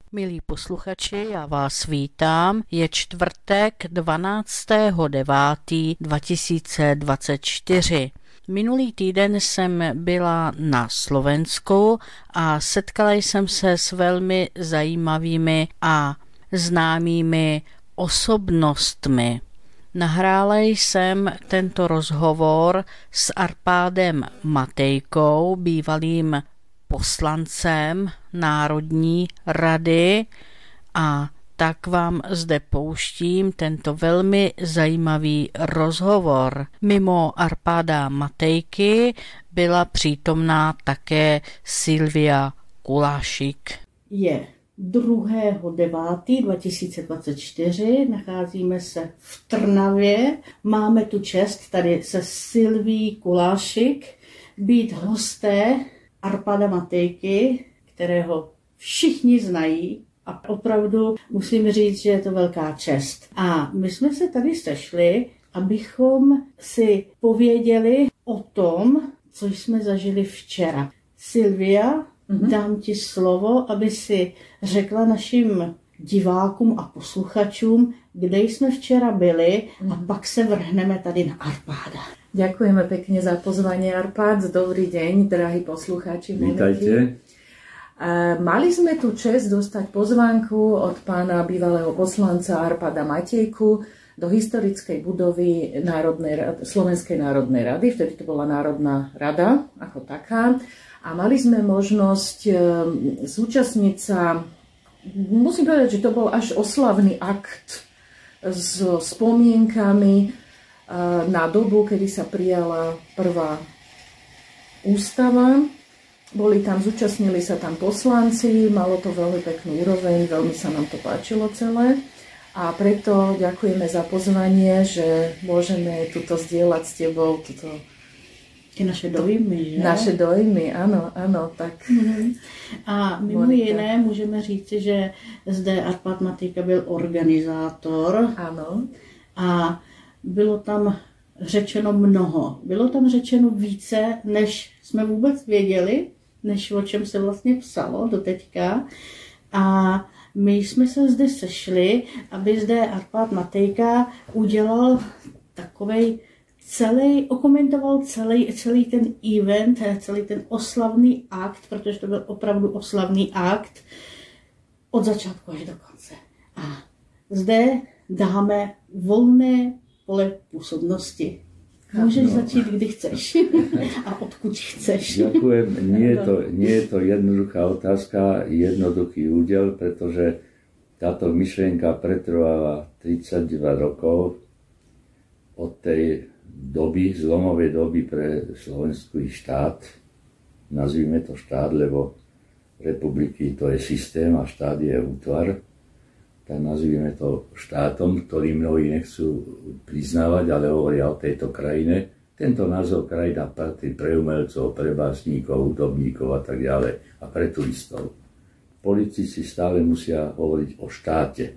Milí posluchači, já vás vítám. Je čtvrtek 12.9.2024. Minulý týden jsem byla na Slovensku a setkala jsem se s velmi zajímavými a známými osobnostmi. Nahrála jsem tento rozhovor s Arpádem Matejkou, bývalým poslancem Národní rady, a tak vám zde pouštím tento velmi zajímavý rozhovor. Mimo Arpáda Matejky byla přítomná také Silvia Kulášik. Je 2.9.2024, nacházíme se v Trnavě. Máme tu čest tady se Silví Kulášik být hosté Arpáda Matejky, kterého všichni znají, a opravdu musím říct, že je to velká čest. A my jsme se tady sešli, abychom si pověděli o tom, co jsme zažili včera. Silvia, dám ti slovo, aby si řekla našim divákům a posluchačům, kde jsme včera byli, a pak se vrhneme tady na Arpáda. Ďakujeme pekne za pozvanie, Arpád. Dobrý deň, drahí poslucháči. Vítajte. Mali sme tu čest dostať pozvánku od pána bývalého poslanca Arpáda Matejku do historickej budovy Slovenskej národnej rady. Vtedy to bola Národná rada ako taká. A mali sme možnosť zúčastniť sa, musím povedať, že to bol až oslavný akt s spomienkami na dobu, kedy sa prijala prvá ústava. Zúčastnili sa tam poslanci, malo to veľmi peknú úroveň, veľmi sa nám to páčilo celé. A preto ďakujeme za pozvanie, že môžeme tuto zdieľať s tebou Ty naše dojmy, že? Naše dojmy, ano, tak. A mimo jiné můžeme říci, že zde Arpád Matejka byl organizátor. Ano. A bylo tam řečeno mnoho. Bylo tam řečeno více, než jsme vůbec věděli, než o čem se vlastně psalo doteďka. A my jsme se zde sešli, aby zde Arpád Matejka udělal takovej okomentoval celý ten event, celý ten oslavný akt, protože to byl opravdu oslavný akt od začátku až do konce. A zde dáme volné pole působnosti. Môžeš začít, kdy chceš a odkud chceš. Ďakujem. Nie je to jednoduchá otázka, jednoduchý údel, pretože táto myšlienka pretrváva 32 rokov od tej zlomovej doby pre slovenský štát. Nazvime to štát, lebo republiky to je systém a štát je útvar. Tak nazvime to štátom, ktorý mnohí nechcú priznávať, ale hovoria o tejto krajine. Tento názov krajina patrí pre umelcov, pre básnikov, hudobníkov a tak ďalej, a pre turistov. Politici stále musia hovoriť o štáte.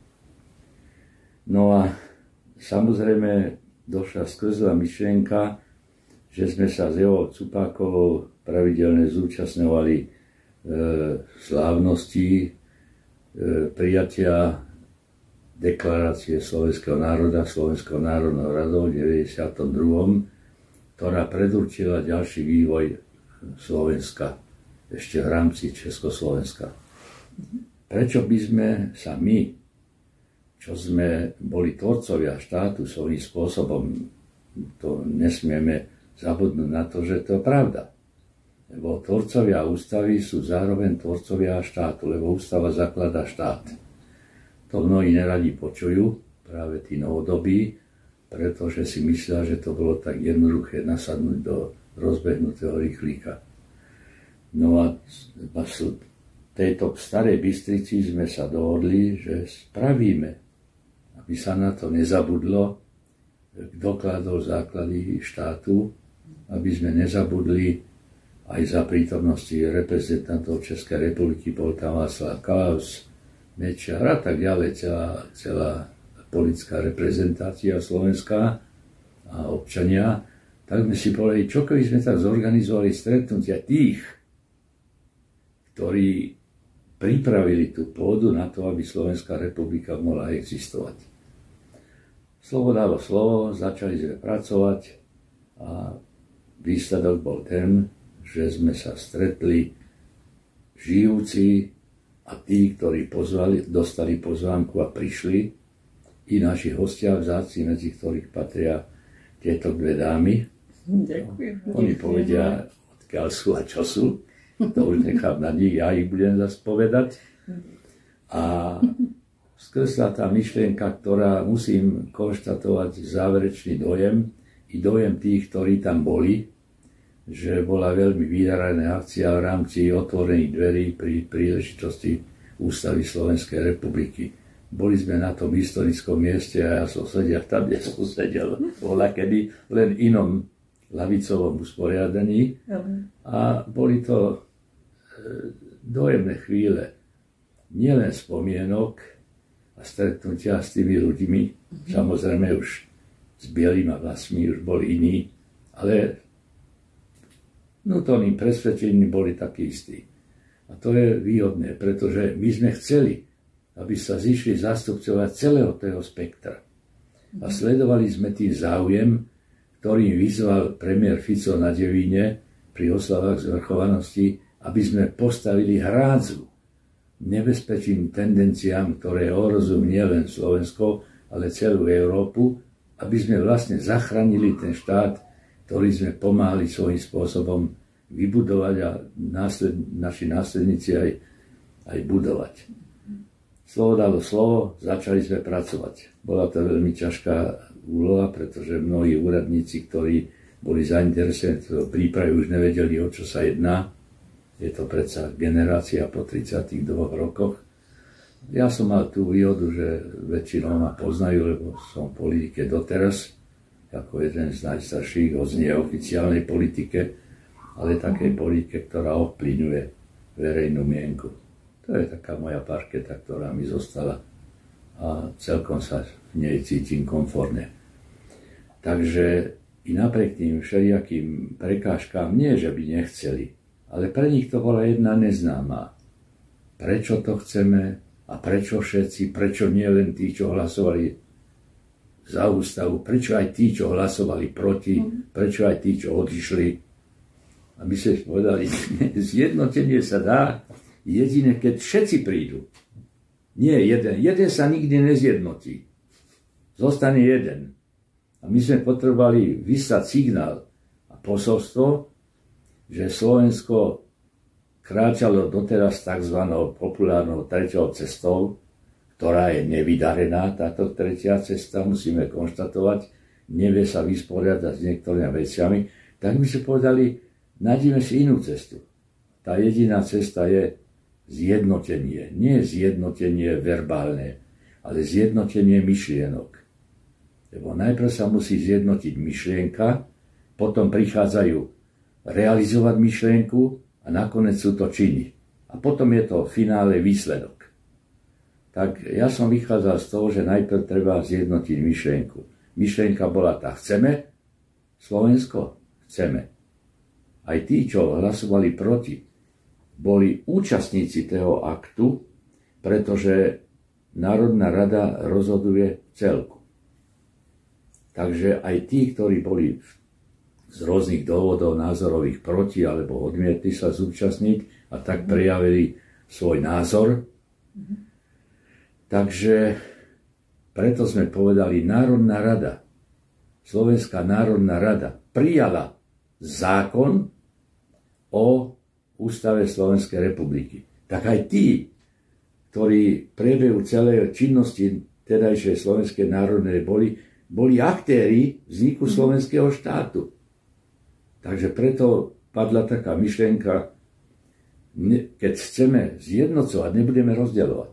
No a samozrejme došla skrzlá myšlienka, že sme sa s Evou Cupákovou pravidelne zúčastňovali slávnosti prijatia deklarácie Slovenského národa Slovenskou národnou radou v 92., ktorá predurčila ďalší vývoj Slovenska ešte v rámci Československa. Prečo by sme sa my, čo sme boli tvorcovia štátu svojím spôsobom, to nesmieme zabudnúť na to, že to je pravda. Lebo tvorcovia ústavy sú zároveň tvorcovia štátu, lebo ústava zakladá štát. To mnohí neradi počujú, práve tí novodobí, pretože si myslia, že to bolo tak jednoduché nasadnúť do rozbehnutého rýchlíka. No a v tejto starej Bystrici sme sa dohodli, že spravíme, aby sa na to nezabudlo, kto kládol základy štátu, aby sme nezabudli aj za prítomnosti reprezentantov Českej republiky, bol tam Václav Klaus, Mečiar a tak ďalej, celá politická reprezentácia slovenská a občania, tak sme si povedali, čo keby sme tak zorganizovali stretnutia tých, ktorí pripravili tú pôdu na to, aby Slovenská republika mohla existovať. Slovo dalo slovo, začali sme pracovať a výsledok bol ten, že sme sa stretli žijúci a tí, ktorí dostali pozvánku a prišli, i naši hostia vzácni, medzi ktorých patria tieto dve dámy. Ďakujem. Oni povedia, odkiaľ sú a čo sú. To už nechám na nich, ja ich budem zase povedať. A skresla tá myšlienka, ktorá, musím konštatovať, záverečný dojem, i dojem tých, ktorí tam boli, že bola veľmi vydarená akcia v rámci otvorených dverí pri príležitosti Ústavy Slovenskej republiky. Boli sme na tom historickom mieste a ja som sedel tam, kde som sedel, bola kedy len inom lavicovom usporiadaní. A boli to dojemné chvíle, nielen spomienok a stretnutia s tými ľuďmi, samozrejme už s bielými vlasmi už boli iní, ale vnútorným presvedčením boli takí istí. A to je výhodné, pretože my sme chceli, aby sa zišli zástupcovia celého toho spektra. A sledovali sme tým záujem, ktorým vyzval premiér Fico na Devíne pri oslavách zvrchovanosti, aby sme postavili hrádzu nebezpečným tendenciám, ktoré ohrozujú nielen Slovensko, ale celú Európu, aby sme vlastne zachránili ten štát, ktorý sme pomáhali svojím spôsobom vybudovať a naši následníci aj budovať. Slovo dalo slovo, začali sme pracovať. Bola to veľmi ťažká úloha, pretože mnohí úradníci, ktorí boli zainteresovaní v príprave, už nevedeli, o čo sa jedná. Je to predsa generácia po 32 rokoch. Ja som mal tú výhodu, že väčšinou ma poznajú, lebo som v politike doteraz, ako jeden z najstarších, hoď nie oficiálnej politike, ale takej politike, ktorá ovplyvňuje verejnú mienku. To je taká moja parketa, ktorá mi zostala a celkom sa v nej cítim komfortne. Takže i napriek tým všelijakým prekážkám, nie že by nechceli, ale pre nich to bola jedna neznáma. Prečo to chceme a prečo všetci, prečo nie len tí, čo hlasovali za ústavu, prečo aj tí, čo hlasovali proti, prečo aj tí, čo odišli. A my sme povedali, zjednotenie sa dá jedine, keď všetci prídu. Nie jeden. Jeden sa nikdy nezjednotí. Zostane jeden. A my sme potrebovali vyslať signál a posolstvo, že Slovensko kráčalo doteraz tzv. Populárnou treťou cestou, ktorá je nevydarená, táto tretia cesta, musíme konštatovať, nevie sa vysporiadať s niektorými veciami, tak my sme povedali, nájdeme si inú cestu. Tá jediná cesta je zjednotenie. Nie zjednotenie verbálne, ale zjednotenie myšlienok. Lebo najprv sa musí zjednotiť myšlienka, potom prichádzajú realizovať myšlienku a nakoniec sú to činy. A potom je to v finále výsledok. Tak ja som vychádzal z toho, že najprv treba zjednotiť myšlienku. Myšlienka bola tá, chceme Slovensko? Chceme. Aj tí, čo hlasovali proti, boli účastníci toho aktu, pretože Národná rada rozhoduje v celku. Takže aj tí, ktorí boli z rôznych dôvodov názorových proti alebo odmietli sa zúčastniť a tak prejavili svoj názor. Takže preto sme povedali, Národná rada, Slovenská národná rada prijala zákon o Ústave Slovenskej republiky. Tak aj tí, ktorí v priebehu celej činnosti tedajšej Slovenskej národnej boli aktéri vzniku slovenského štátu. Takže preto padla taká myšlienka, keď chceme zjednocovať, nebudeme rozdeľovať.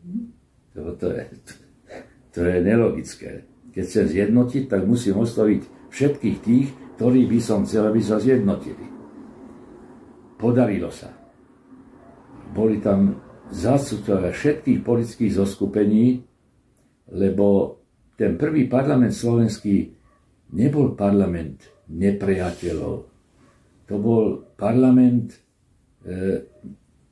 To je nelogické. Keď chcem zjednotiť, tak musím osloviť všetkých tých, ktorí by som chcel, aby sa zjednotili. Podarilo sa. Boli tam zástupcovia všetkých politických zoskupení, lebo ten prvý parlament slovenský nebol parlament nepriateľov. To bol parlament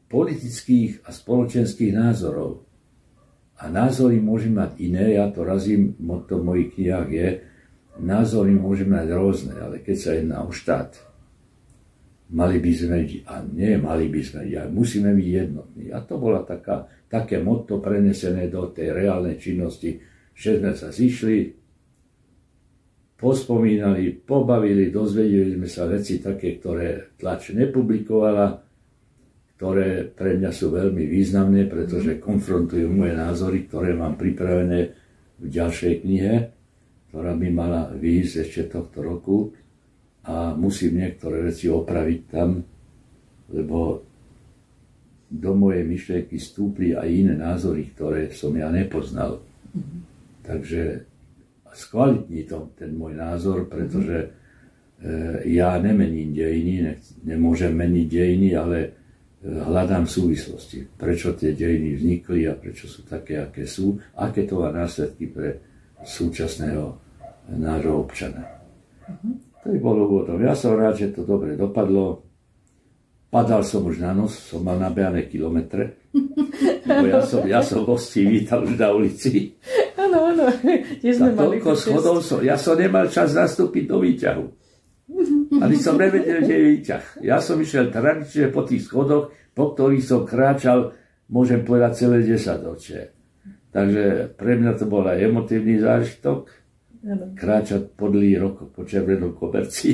politických a spoločenských názorov. A názory môžu mať iné, ja to razím, motto v mojich knihách je, názory môžu mať rôzne, ale keď sa jedná o štát, mali by sme, musíme byť jednotní. A to bola také motto prenesené do tej reálnej činnosti, že sme sa zišli, pospomínali, pobavili, dozvedeli sme sa veci také, ktoré tlač nepublikovala, ktoré pre mňa sú veľmi významné, pretože konfrontujú moje názory, ktoré mám pripravené v ďalšej knihe, ktorá by mala vyjsť ešte tohto roku a musím niektoré veci opraviť tam, lebo do mojej myšlienky vstúpli aj iné názory, ktoré som ja nepoznal. Takže skvalitní to ten môj názor, pretože ja nemením dejiny, nemôžem meniť dejiny, ale hľadám súvislosti. Prečo tie dejiny vznikli a prečo sú také, aké sú, aké to má následky pre súčasného nášho občana. To by bolo úvodom. Ja som rád, že to dobre dopadlo. Padal som už na nos, som mal nabehané kilometre. Ja som hostí vítal už na ulici. Áno. Toľko schodov ja som nemal čas nastúpiť do výťahu. Ani som nevedel, kde je výťah. Ja som išiel tradične po tých schodoch, po ktorých som kráčal, môžem povedať, celé 10 ročie. Takže pre mňa to bol aj emotívny zážitok. Kráčať podlý rok po červenom koberci.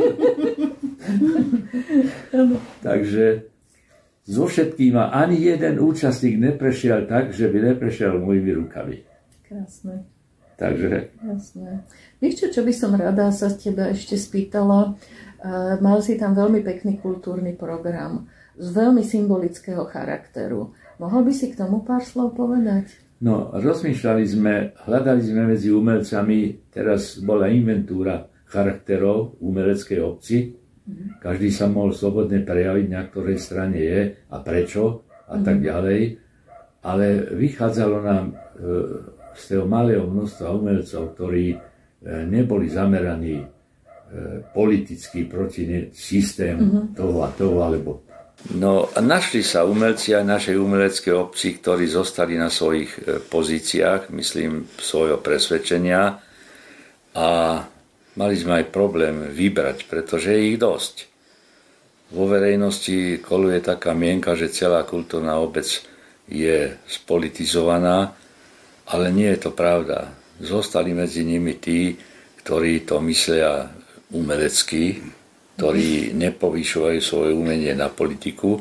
Takže so všetkým ani jeden účastník neprešiel tak, že by neprešiel mojimi rukami. Krásne. Takže... Jasné. Vieš čo by som rada sa teba ešte spýtala? Mal si tam veľmi pekný kultúrny program z veľmi symbolického charakteru. Mohol by si k tomu pár slov povedať? No, rozmýšľali sme, hľadali sme medzi umelcami, teraz bola inventúra charakterov umeleckej obci. Každý sa mohol slobodne prejaviť, na ktorej strane je a prečo a tak ďalej. Ale vychádzalo nám z toho malého množstva umelcov, ktorí neboli zameraní politicky proti systému toho a toho, alebo... No, našli sa umelci aj našej umeleckej obci, ktorí zostali na svojich pozíciách, myslím, svojho presvedčenia a mali sme aj problém vybrať, pretože je ich dosť. Vo verejnosti koluje taká mienka, že celá kultúrna obec je spolitizovaná, ale nie je to pravda. Zostali medzi nimi tí, ktorí to myslia umelecky, ktorí nepovýšujú svoje umenie na politiku.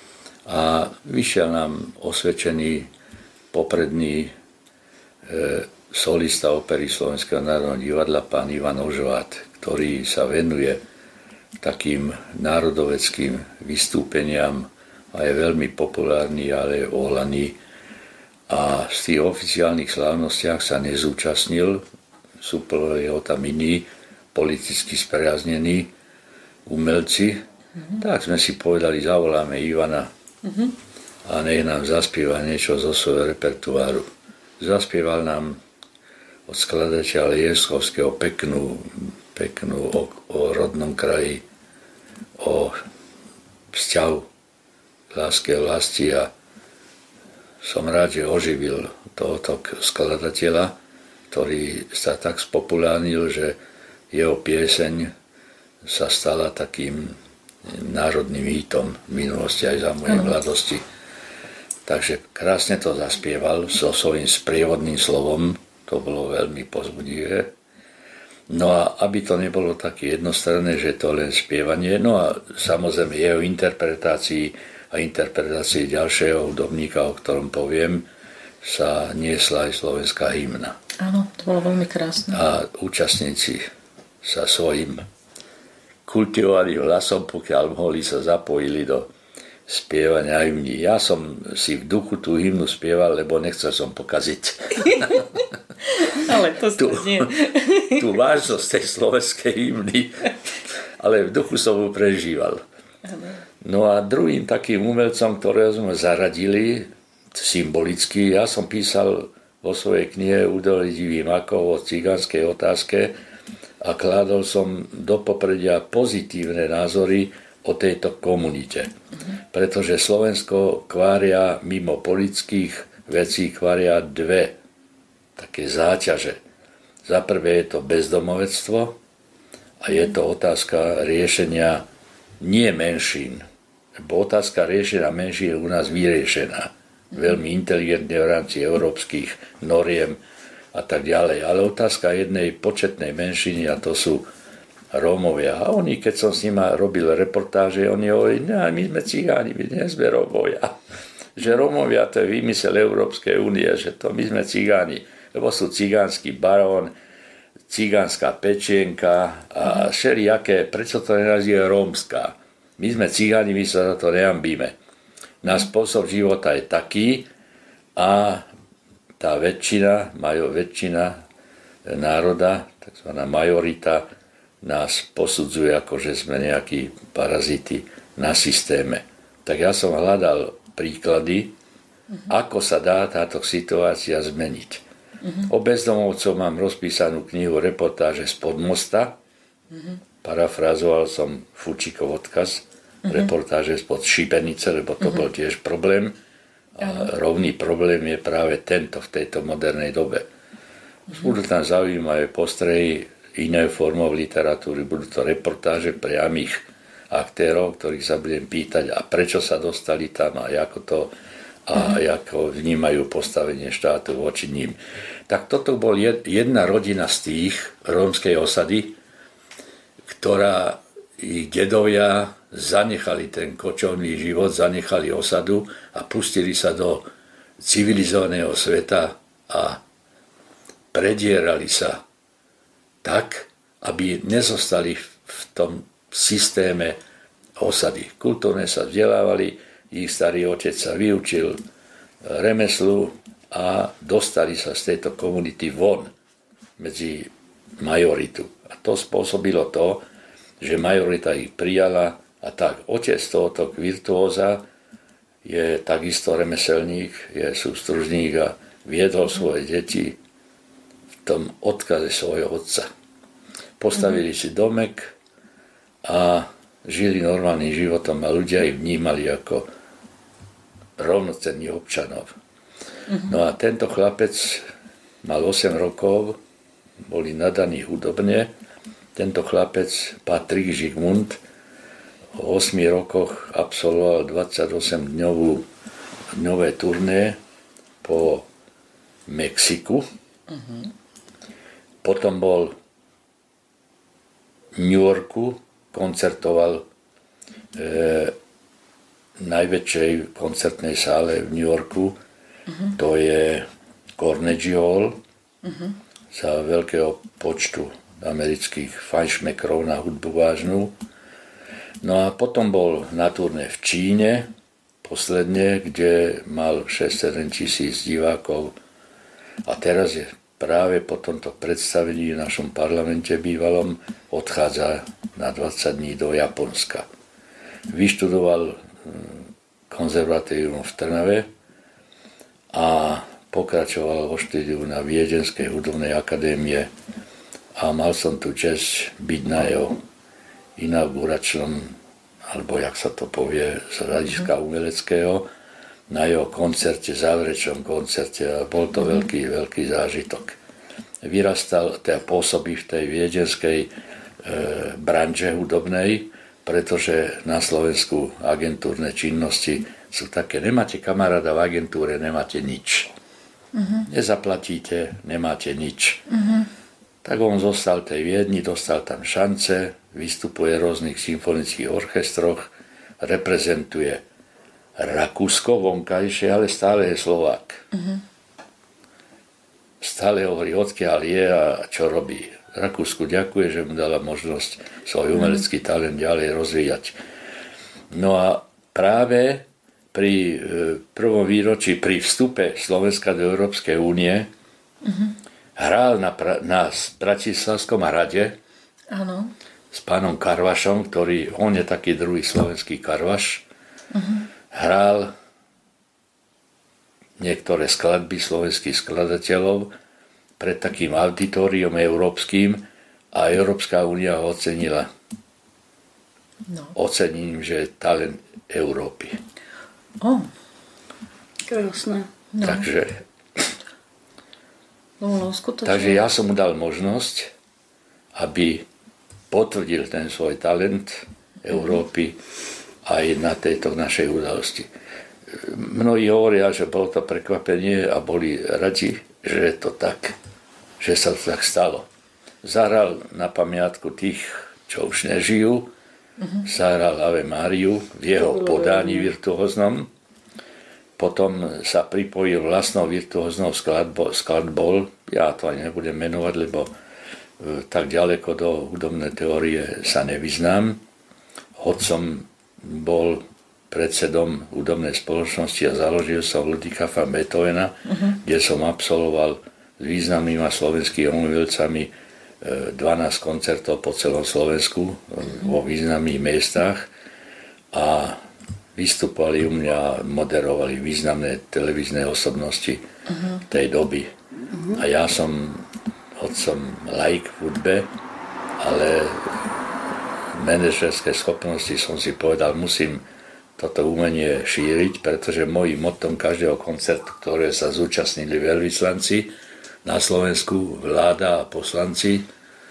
A vyšiel nám osvedčený popredný solista opery Slovenského národného divadla, pán Ivan Ožoát, ktorý sa venuje takým národoveckým vystúpeniam a je veľmi populárny, ale je ohľadný. A z tých oficiálnych slávnostiach sa nezúčastnil, súplovali ho tam iní, politicky spriaznení umelci. Tak sme si povedali, zavoláme Ivana a nech nám zaspieva niečo zo svojho repertoáru. Zaspieval nám od skladateľa Jeskovského peknú o rodnom kraji, o vzťahu láske a vlasti a som rád, že oživil tohoto skladateľa, ktorý sa tak spopulárnil, že jeho pieseň sa stala takým národným hitom v minulosti aj za mojej mladosti. Takže krásne to zaspieval so svojím sprievodným slovom, to bolo veľmi povzbudivé. No a aby to nebolo také jednostranné, že to len spievanie, no a samozrejme jeho interpretácii a interpretácii ďalšieho hudobníka, o ktorom poviem, sa niesla aj slovenská hymna. Áno, to bolo veľmi krásne. A účastníci sa svojim kultivovaným hlasom, pokiaľ mohli, sa zapojili do spievania hymny. Ja som si v duchu tú hymnu spieval, lebo nechcel som pokaziť. Ale to nie. Tú vážnosť tej slovenskej hymny, ale v duchu som ju prežíval. No a druhým takým umelcom, ktorého sme zaradili symbolicky, ja som písal vo svojej knihe Údolie divých makov o cigánskej otázke a kládol som do popredia pozitívne názory o tejto komunite. Pretože Slovensko kvária mimo politických vecí kvária dve také záťaže. Za prvé je to bezdomovectvo a je to otázka riešenia nie menšín. Lebo otázka riešenia menšín je u nás vyriešená. Veľmi inteligentne v rámci európskych noriem a tak ďalej. Ale otázka jednej početnej menšiny, a to sú Rómovia. A oni, keď som s nimi robil reportáže, oni hovorili, my sme cigáni, my nie sme Rómovia. Že Rómovia to je výmysel Európskej únie, že to my sme cigáni. Lebo sú cigánsky barón, cigánska pečienka a všelijaké, prečo to nenazýva rómska. My sme cigáni, my sa za to neambíme. Náš spôsob života je taký a tá väčšina národa, takzvaná majorita, nás posudzuje, ako že sme nejakí paraziti na systéme. Tak ja som hľadal príklady, ako sa dá táto situácia zmeniť. O bezdomovcov mám rozpísanú knihu reportáže spod mosta. Parafrazoval som Fučíkov odkaz. Reportáže spod šibenice, lebo to bol tiež problém. A rovný problém je práve tento v tejto modernej dobe. Budú tam zaujímavé postrehy iné formou literatúry, budú to reportáže priamých aktérov, ktorých sa budem pýtať, a prečo sa dostali tam a ako to a ako vnímajú postavenie štátu voči ním. Tak toto bol jedna rodina z tých rómskej osady, ktorá ich dedovia zanechali ten kočovný život, zanechali osadu a pustili sa do civilizovaného sveta a predierali sa tak, aby nezostali v tom systéme osady. Kultúrne sa vzdelávali, ich starý otec sa vyučil remeslu a dostali sa z tejto komunity von medzi majoritu. A to spôsobilo to, že majorita ich prijala a tak. Otec tohoto virtuóza je takisto remeselník, je sústružník a viedol svoje deti v tom odkaze svojho otca. Postavili si domek a žili normálnym životom a ľudia ich vnímali ako rovnocenných občanov. No a tento chlapec mal 8 rokov, boli nadaní hudobne. Tento chlapec, Patrik Žigmund, v 8 rokoch absolvoval 28-dňové turné po Mexiku. Potom bol v New Yorku, koncertoval v najväčšej koncertnej sále v New Yorku. To je Carnegie Hall za veľkého počtu amerických fajnšmekrov na hudbu vážnu. No a potom bol na turné v Číne, posledne, kde mal 6-7 tisíc divákov. A teraz je práve po tomto predstavení v našom parlamente bývalom odchádza na 20 dní do Japonska. Vyštudoval konzervatórium v Trnave a pokračoval vo štúdiu na Viedenskej hudobnej akadémie a mal som tu česť byť na jeho inauguračnom, alebo jak sa to povie, z hľadiska umeleckého, na jeho koncerte, záverečnom koncerte, a bol to veľký zážitok. Vyrastal, teda pôsobí v tej viedenskej branže hudobnej, pretože na Slovensku agentúrne činnosti sú také, nemáte kamaráda v agentúre, nemáte nič. Nezaplatíte, nemáte nič. Tak on zostal v tej Viedni, dostal tam šance, vystupuje v rôznych symfonických orchestroch, reprezentuje Rakúsko vonkajšie, ale stále je Slovák. Stále hovorí, odkiaľ je a čo robí. Rakúsku ďakuje, že mu dala možnosť svoj umelecký talent ďalej rozvíjať. No a práve pri prvom výročí, pri vstupe Slovenska do Európskej únie, hral na Bratislavskom hrade s pánom Karvašom, ktorý, on je taký druhý slovenský Karvaš, hral niektoré skladby slovenských skladateľov pred takým auditoriom európskym a Európska únia ho ocenila ocením, že je talent Európy. Krásne. No. Takže ja som mu dal možnosť, aby potvrdil ten svoj talent Európy aj na tejto našej udalosti. Mnohí hovoria, že bolo to prekvapenie a boli radi, že je to tak, že sa to tak stalo. Zahral na pamiatku tých, čo už nežijú, zahral Ave Máriu v jeho podaní virtuóznom. Potom sa pripojil vlastnou virtuóznou skladbou. Ja to ani nebudem menovať, lebo tak ďaleko do hudobnej teórie sa nevyznám. Hodcom bol predsedom hudobnej spoločnosti a založil som Ludvíka van Beethovena, kde som absolvoval s významnými slovenskými umeleľcami 12 koncertov po celom Slovensku vo významných miestach a vystupovali u mňa, moderovali významné televízne osobnosti tej doby. A ja som laik v hudbe, ale manažerské schopnosti som si povedal, musím toto umenie šíriť, pretože mojím mottom každého koncertu, ktoré sa zúčastnili veľvyslanci na Slovensku, vláda a poslanci,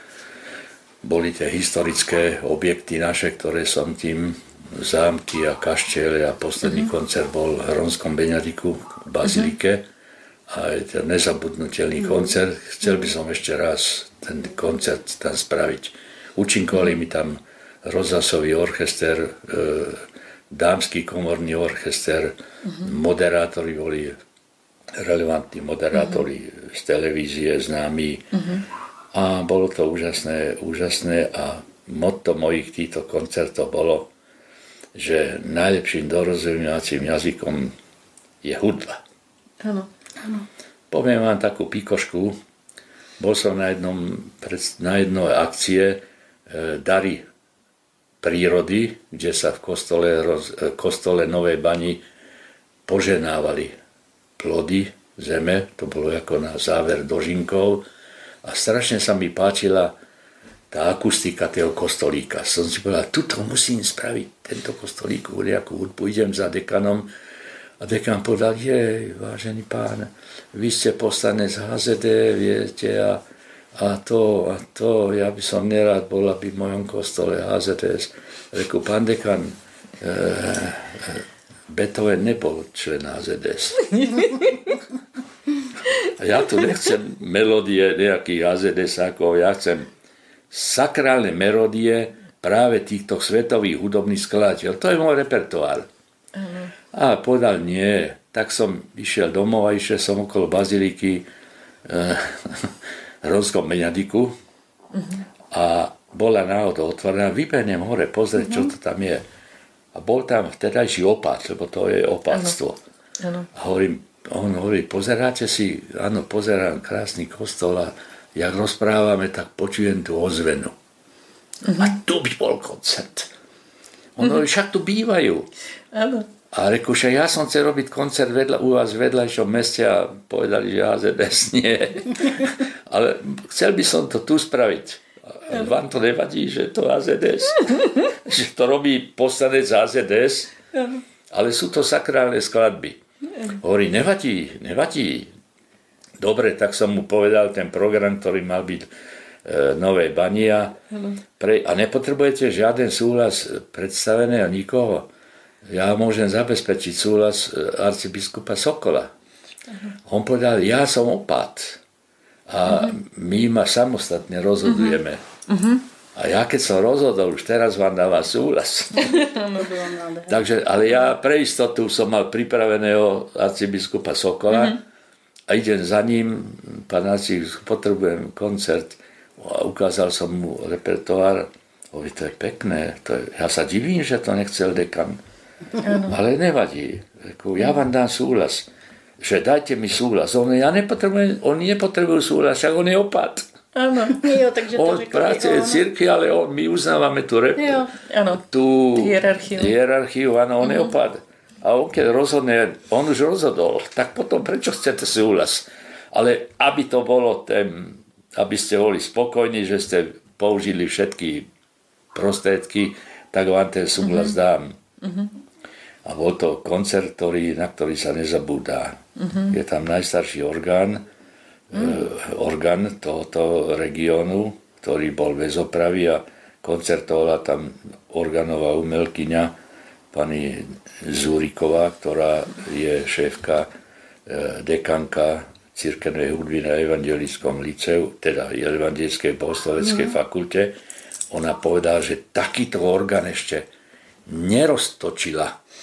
boli tie historické objekty naše, ktoré som tým zámky a kaštieľe a posledný koncert bol v Hronskom Beňadiku v Bazilike a je to nezabudnutelný koncert. Chcel by som ešte raz ten koncert tam spraviť. Účinkovali mi tam rozhlasový orchester, dámsky komorný orchester, moderátori boli relevantní moderátori z televízie známi a bolo to úžasné a motto mojich týchto koncertov bolo, že najlepším dorozumňovacím jazykom je hudba. Áno. Poviem vám takú pikošku. Bol som na jednej akcie Dary prírody, kde sa v kostole Novej Bani poženávali plody zeme, to bolo ako na záver dožinkov a strašne sa mi páčila tá akustika toho kostolíka. Som si povedal, tuto musím spraviť tento kostolík, nejakú hudbu, idem za dekanom a dekan povedal, vážený pán, vy ste poslanec HZD, viete, a to, ja by som nerád bol, aby v mojom kostole HZDS. Reku, pán dekan, Beethoven nebol člen HZDS. A ja tu nechcem melódie nejakých HZDS-ákov, ja chcem sakrálne melódie práve týchto svetových hudobných skladateľov. To je môj repertoár. A povedal, nie. Tak som išiel domov a išiel som okolo baziliky Hronskom Beňadiku a bola náhodou otvorená. Vybehnem hore, pozrieť, čo to tam je. A bol tam vtedajší opat, lebo to je opatstvo. A on hovorí, pozeráte si? Áno, pozerám, krásny kostol a jak rozprávame, tak počujem tú ozvenu. A tu by bol koncert. On hovorí, však tu bývajú. Áno. A reku, že ja som chcel robiť koncert u vás v vedľajšom meste a povedali, že HZDS nie. Ale chcel by som to tu spraviť. A vám to nevadí, že to HZDS? Že to robí poslanec HZDS? Ale sú to sakrálne skladby. Hovorí, nevadí. Dobre, tak som mu povedal ten program, ktorý mal byť Novej Bani a nepotrebujete žiaden súhlas predstavený a nikoho. Ja môžem zabezpečiť súhlas arcibiskupa Sokola. On povedal, ja som opat a my ma samostatne rozhodujeme. A ja keď som rozhodol, už teraz vám dávam súhlas. Takže, ale ja pre istotu som mal pripraveného arcibiskupa Sokola a idem za ním, pán arcibiskup, potrebujem koncert. A ukázal som mu repertoár. Hovorí, to je pekné. Ja sa divím, že to nechcel dekan. Ale nevadí. Ja vám dám súhlas. Že dajte mi súhlas. Oni nepotrebujú súhlas, však on je opat. Áno. On pracuje cirkvi, ale my uznávame tú hierarchiu. Áno, on je opat. A on keď rozhodne, on už rozhodol, tak potom prečo chcete súhlas? Ale aby to bolo aby ste boli spokojní, že ste použili všetky prostriedky tak vám ten súhlas dám. A bol to koncert, na ktorý sa nezabúdá. Je tam najstarší orgán tohoto regiónu, ktorý bol bez opravy a koncertovala tam organová umelkyňa pani Zúriková, ktorá je šéfka, dekanka cirkevnej hudby na evangelickom liceu, teda evangelickej bohosloveckej fakulte. Ona povedala, že takýto orgán ešte neroztočila.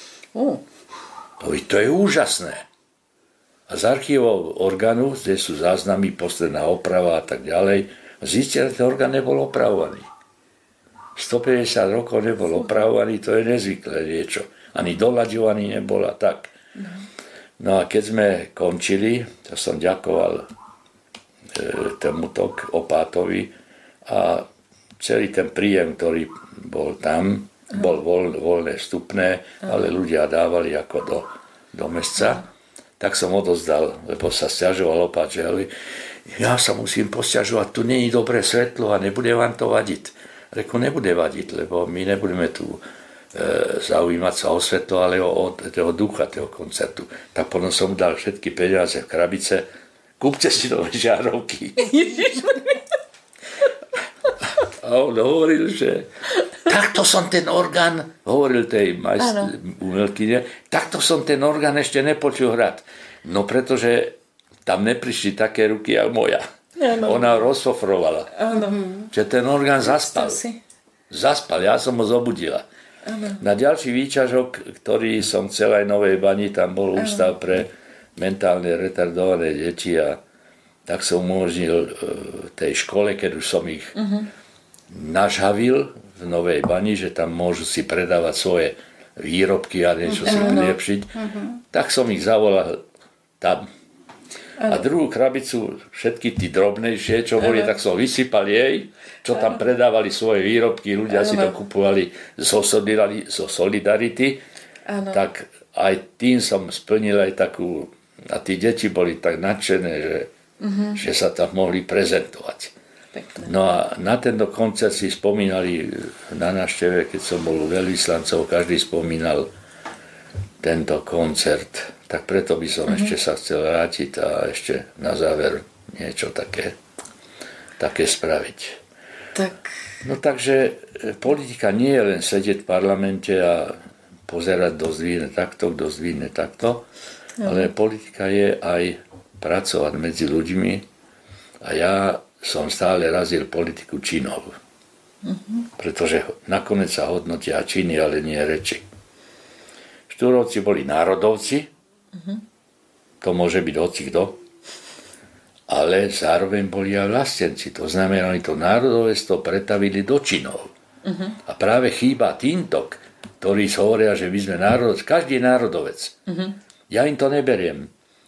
To je úžasné. A z archívov orgánu, kde sú záznamy, posledná oprava a tak ďalej, zistili, že ten orgán nebol opravovaný. 150 rokov nebol opravovaný, to je nezvyklé niečo. Ani doľaďovaný nebol a tak. No a keď sme končili, to som ďakoval tomuto Opátovi a celý ten príjem, ktorý bol tam, bol voľné vstupné, ale ľudia dávali ako do mesca, tak som odozdal, lebo sa sťažoval Opát, že ja sa musím posťažovať, tu nie je dobré svetlo a nebude vám to vadiť. Reku, nebude vadiť, lebo my nebudeme tu zaujímať sa o svetlo, ale o toho ducha, toho koncertu. Tak potom som dal všetky peniaze v krabice, kúpte si nové žiarovky. A on hovoril, že takto som ten orgán, hovoril tej umelkyne, takto som ten orgán ešte nepočul hrať. No pretože tam neprišli také ruky ako moja. Ona rozsofrovala. Že ten orgán zaspal. Zaspal, ja som ho zobudila. Na ďalší výťažok, ktorý som chcel aj Novej Bani, tam bol ústav pre mentálne retardované deti a tak som umožnil tej škole, keď už som ich nažhavil v Novej Bani, že tam môžu si predávať svoje výrobky a niečo si prilepšiť, tak som ich zavolal tam. A druhú krabicu, všetky tí drobnejšie, čo boli, tak som vysypal jej, čo tam predávali svoje výrobky, ľudia si to kupovali zo Solidarity, tak aj tým som splnil aj takú, a tí deti boli tak nadšené, že sa tam mohli prezentovať. No a na tento koncert si spomínali na návšteve, keď som bol u veľvyslancov, každý spomínal tento koncert. Tak preto by som ešte sa chcel vrátiť a ešte na záver niečo také spraviť. No takže politika nie je len sedieť v parlamente a pozerať, kto zdvihne takto, ale politika je aj pracovať medzi ľuďmi a ja som stále razil politiku činov. Pretože nakoniec sa hodnotia činy, ale nie reči. Štúrovci boli národovci, to môže byť hocikto, ale zároveň boli aj vlastenci. To znamená, oni to národovectvo pretavili do činov. A práve chýba týmto, ktorí hovoria, že my sme národovec, každý je národovec. Ja im to neberiem,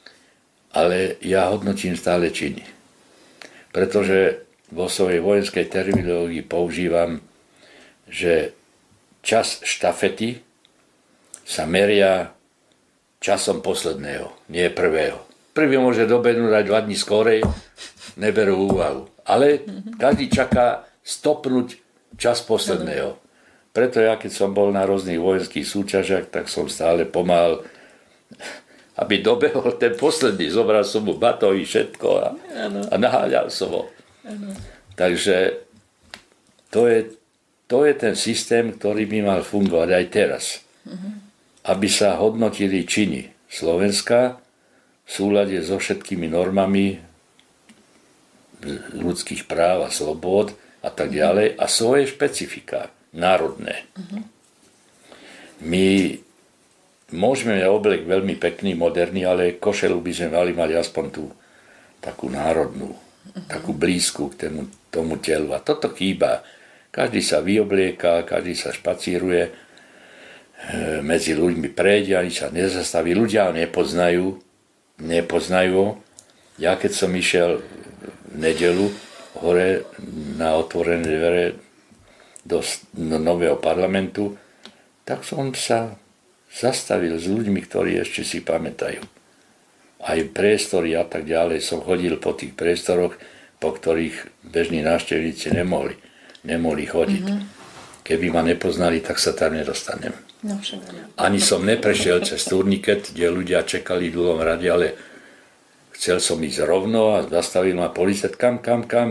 ale ja hodnotím stále činy. Pretože vo svojej vojenskej terminológii používam, že čas štafety sa meria časom posledného, nie prvého. Prvý môže dobehnúť aj 2 dní skorej, neberú úvahu. Ale každý čaká stopnúť čas posledného. Preto ja, keď som bol na rôznych vojenských súťažiach, tak som stále pomáhal, aby dobehol ten posledný. Zobral som mu batohy, všetko a naháľal som ho. Takže to je ten systém, ktorý by mal fungovať aj teraz. Aby sa hodnotili činy Slovenska v súlade so všetkými normami ľudských práv a slobôd a tak ďalej a svoje špecifika národné. My môžeme oblek veľmi pekný, moderný, ale košelu by sme mali mať aspoň tú takú národnú, takú blízku k tomu telu. A toto chýba. Každý sa vyoblieka, každý sa špacíruje, medzi ľuďmi prejde, ani sa nezastaví. Ľudia ho nepoznajú. Ja keď som išiel v nedeľu hore na otvorené dvere do nového parlamentu, tak som sa zastavil s ľuďmi, ktorí ešte si pamätajú. Aj priestory a tak ďalej. Som chodil po tých priestoroch, po ktorých bežní návštevníci nemohli chodiť. Keby ma nepoznali, tak sa tam nedostanem. No, však. Ani som neprešiel cez turniket, kde ľudia čakali v dlhom rade, ale chcel som ísť rovno a zastavil ma policajt. Kam?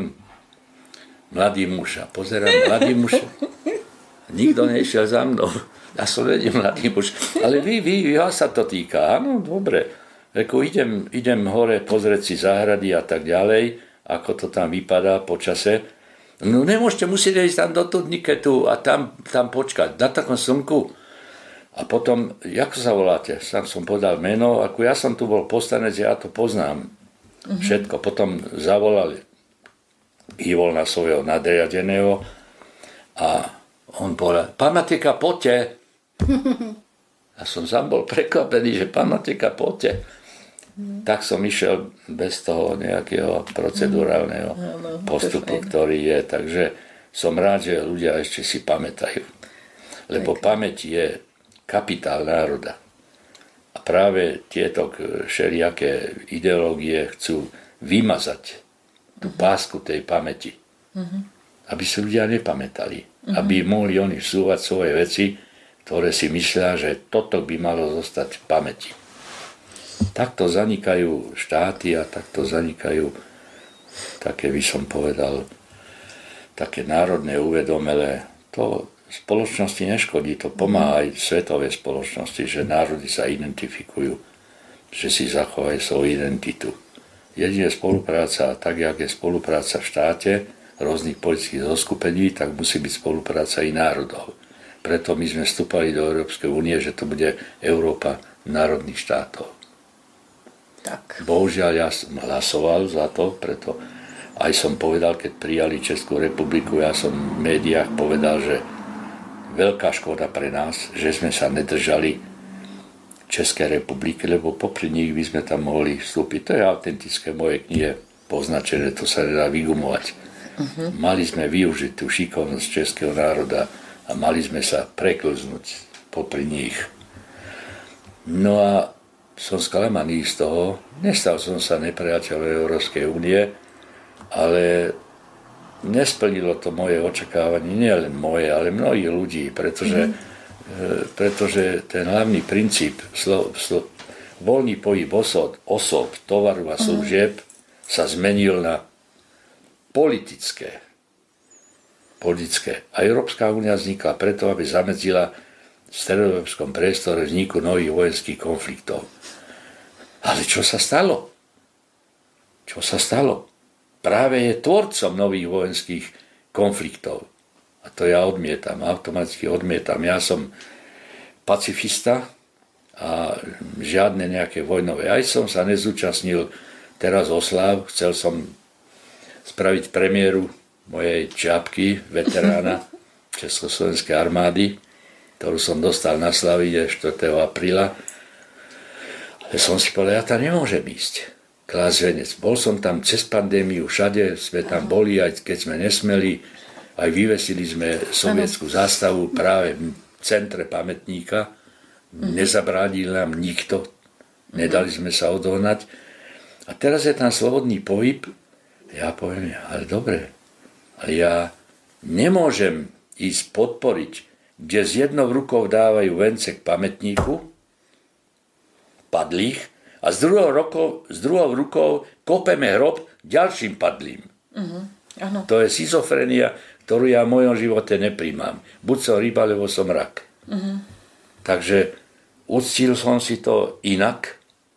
Mladý muž. A pozerám, mladý muž. Nikto nešiel za mnou. Ja som vedel, mladý muž. Ale vy, vás sa to týka. Áno, dobre. Reku, idem hore pozrieť si záhrady a tak ďalej, ako to tam vypadá po čase. No nemôžete, musíte ísť tam do Tudniketu a tam počkať, na takom slnku. A potom, ako sa voláte? Sám som podal meno, ako ja som tu bol postanec, ja to poznám. Všetko. Potom zavolali Ivol na svojho nadriadeného a on povedal, pán Matejka, poďte. A som sám bol prekvapený, že pán Matejka, poďte. Tak som išiel bez toho nejakého procedurálneho postupu, ktorý je. Takže som rád, že ľudia ešte si pamätajú. Lebo pamäť je kapitál národa. A práve tieto všelijaké ideológie chcú vymazať tú pásku tej pamäti. Aby si ľudia nepamätali. Aby mohli oni vsúvať svoje veci, ktoré si myslia, že toto by malo zostať v pamäti. Takto zanikajú štáty a takto zanikajú, také by som povedal, také národné uvedomelé. To spoločnosti neškodí, to pomáha aj svetovej spoločnosti, že národy sa identifikujú, že si zachovajú svoju identitu. Jedine spolupráca, tak jak je spolupráca v štáte rôznych politických zoskupení, tak musí byť spolupráca i národov. Preto my sme vstúpali do Európskej únie, že to bude Európa národných štátov. Tak. Bohužiaľ, ja som hlasoval za to, preto aj som povedal, keď prijali Českú republiku, ja som v médiách povedal, že veľká škoda pre nás, že sme sa nedržali Českej republiky, lebo popri nich by sme tam mohli vstúpiť. To je autentické moje knihe poznačené, to sa nedá vygumovať. Mali sme využiť tú šikovnosť českého národa a mali sme sa preklznúť popri nich. No a som sklamaný z toho. Nestal som sa nepriateľom Európskej únie, ale nesplnilo to moje očakávanie, nie len moje, ale mnohých ľudí, pretože ten hlavný princíp voľný pohyb osob, tovaru a služieb sa zmenil na politické. A Európska únia vznikla preto, aby zamedzila v stredoeurópskom priestore vzniku nových vojenských konfliktov. Ale čo sa stalo? Práve je tvorcom nových vojenských konfliktov. A to ja odmietam, automaticky odmietam. Ja som pacifista a žiadne nejaké vojnové. Aj som sa nezúčastnil teraz osláv, chcel som spraviť premiéru mojej čiapky veterána Československej armády, ktorú som dostal na Slavide 4. apríla. Ale som si povedal, ja tam nemôžem ísť. Klásť venec. Bol som tam cez pandémiu, všade sme tam boli, aj keď sme nesmeli, aj vyvesili sme sovietskú zástavu práve v centre pamätníka. Nezabránil nám nikto, nedali sme sa odohnať. A teraz je tam slobodný pohyb. Ja poviem, ale dobre, ale ja nemôžem ísť podporiť, kde s jednou rukou dávajú vence k pamätníku padlých a s druhou rukou kopeme hrob ďalším padlým. To je schizofrenia, ktorú ja v mojom živote nepríjmam. Buď som ryba, alebo som rak. Takže uctil som si to inak,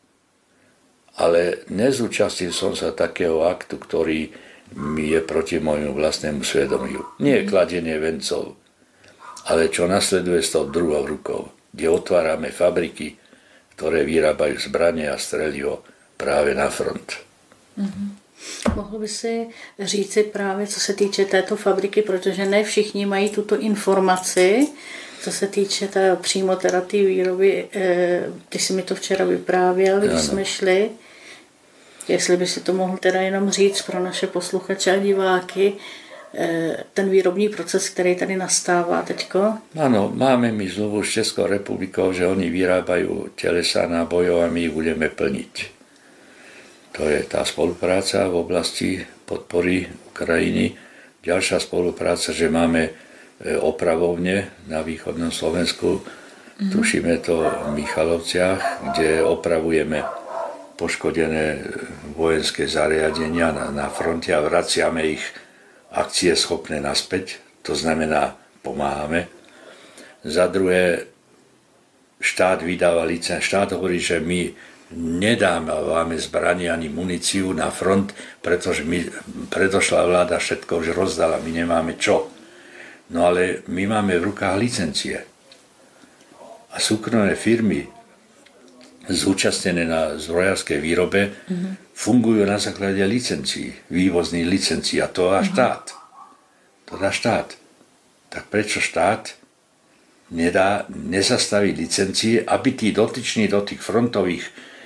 ale nezúčastil som sa takého aktu, ktorý mi je proti môjmu vlastnému svedomiu. Nie je kladenie vencov, ale čo nasleduje s tou druhou rukou, kde otvárame fabriky, ktoré vyrábajú zbraně a strelivo právě na front. Mohl by si říci právě, co se týče této fabriky, protože ne všichni mají tuto informaci, co se týče přímo teda té výroby, ty jsi mi to včera vyprávěl, když jsme šli, jestli by si to mohl teda jenom říct pro naše posluchače a diváky, ten výrobní proces, který tady nastává teďko? Áno, máme my zmluvu s Českou republikou, že oni vyrábajú telesá nábojov a my ich budeme plniť. To je tá spolupráca v oblasti podpory Ukrajiny. Ďalšia spolupráca, že máme opravovne na východnom Slovensku. Tušíme to v Michalovciach, kde opravujeme poškodené vojenské zariadenia na fronte a vraciame ich akcieschopné naspäť. To znamená, pomáhame. Za druhé, štát vydáva licenciu. Štát hovorí, že my nedávame zbranie ani muníciu na front, pretože predošlá vláda všetko už rozdala, my nemáme čo. No ale my máme v rukách licencie. A súkromné firmy zúčastnené na zbrojárskej výrobe fungujú na základe licencií, vývozných licencií, a to dá štát. To dá štát. Tak prečo štát nezastaví licencie, aby tí dotyční do tých frontových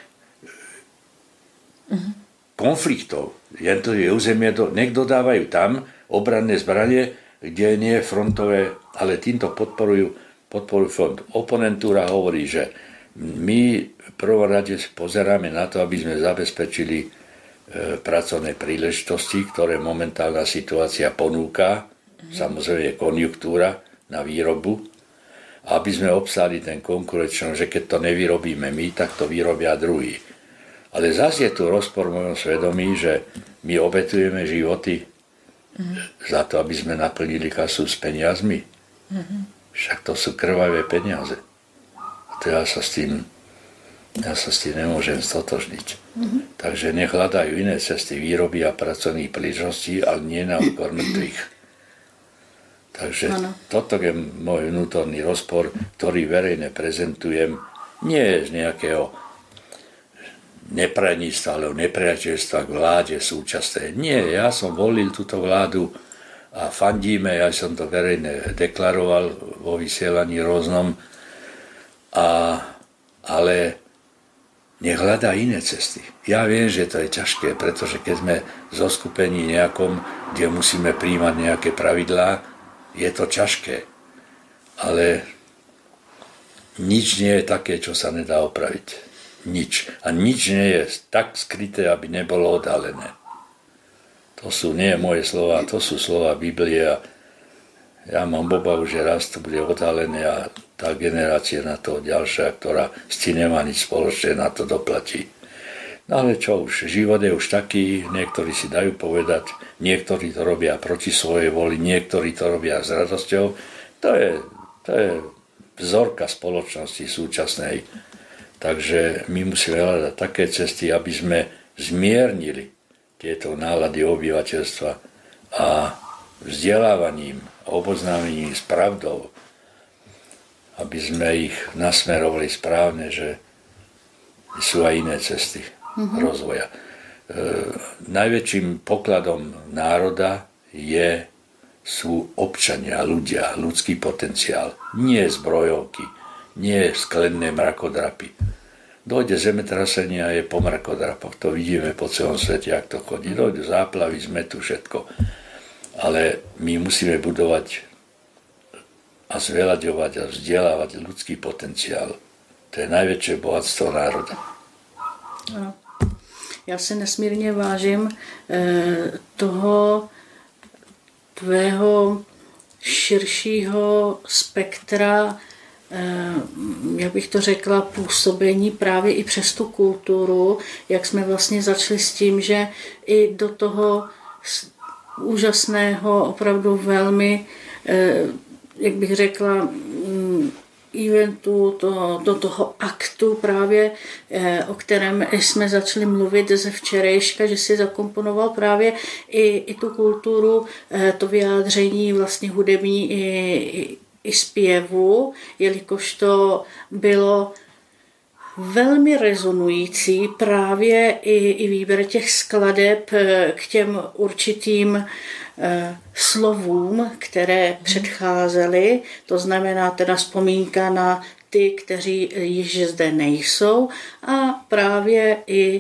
konfliktov, jednotlivé územie, nech dodávajú tam obranné zbranie, kde nie je frontové, ale týmto podporujú front. Oponentúra hovorí, že my v prvom rade pozeráme na to, aby sme zabezpečili pracovné príležitosti, ktoré momentálna situácia ponúka, samozrejme je konjunktúra na výrobu, aby sme obstáli ten konkurenčný, že keď to nevyrobíme my, tak to vyrobia druhí. Ale zase je tu rozpor v mojom svedomí, že my obetujeme životy za to, aby sme naplnili kasu s peniazmi. Však to sú krvavé peniaze. A to ja sa s tým nemôžem stotožniť. Takže nech hľadajú iné cesty výroby a pracovných príležitostí, ale nie na úkor mŕtvych. Takže toto je môj vnútorný rozpor, ktorý verejne prezentujem, nie z nejakého nepraníctva, alebo nepriateľstva k vláde súčasnej. Nie, ja som volil túto vládu a fandíme, ja som to verejne deklaroval vo vysielaní rôznom, ale nech hľadá iné cesty. Ja viem, že to je ťažké, pretože keď sme v zoskupení nejakom, kde musíme prijímať nejaké pravidlá, je to ťažké. Ale nič nie je také, čo sa nedá opraviť. Nič. A nič nie je tak skryté, aby nebolo odhalené. To sú nie moje slova, to sú slova Biblie a ja mám obavu, že raz to bude odhalené a tá generácia na to ďalšia, ktorá s tým nemá nič spoločné, na to doplatí. No ale čo už, život je už taký, niektorí si dajú povedať, niektorí to robia proti svojej voli, niektorí to robia s radosťou. To je vzorka spoločnosti súčasnej. Takže my musíme hľadať také cesty, aby sme zmiernili tieto nálady obyvateľstva a vzdelávaním, oboznámením s pravdou, aby sme ich nasmerovali správne, že sú aj iné cesty rozvoja. Najväčším pokladom národa sú občania, ľudia, ľudský potenciál. Nie zbrojovky, nie sklenné mrakodrapy. Dojde zemetrasenie a je po mrakodrapoch. To vidíme po celom svete, jak to chodí. Dojde záplavy, zmetu, všetko. Ale my musíme budovať a zveľaďovať a vzdelávať ľudský potenciál. To je najväčšie bohatstvo národa. Ano. Já si nesmírně vážím toho tvého širšího spektra, jak bych to řekla, působení právě i přes tu kulturu, jak jsme vlastně začali s tím, že i do toho úžasného, opravdu velmi, jak bych řekla, eventu, do toho aktu právě, o kterém jsme začali mluvit ze včerejška, že si zakomponoval právě i tu kulturu, to vyjádření vlastně hudební i zpěvu, jelikož to bylo velmi rezonující právě i výběr těch skladeb k těm určitým slovům, které předcházely, to znamená teda vzpomínka na ty, kteří již zde nejsou, a právě i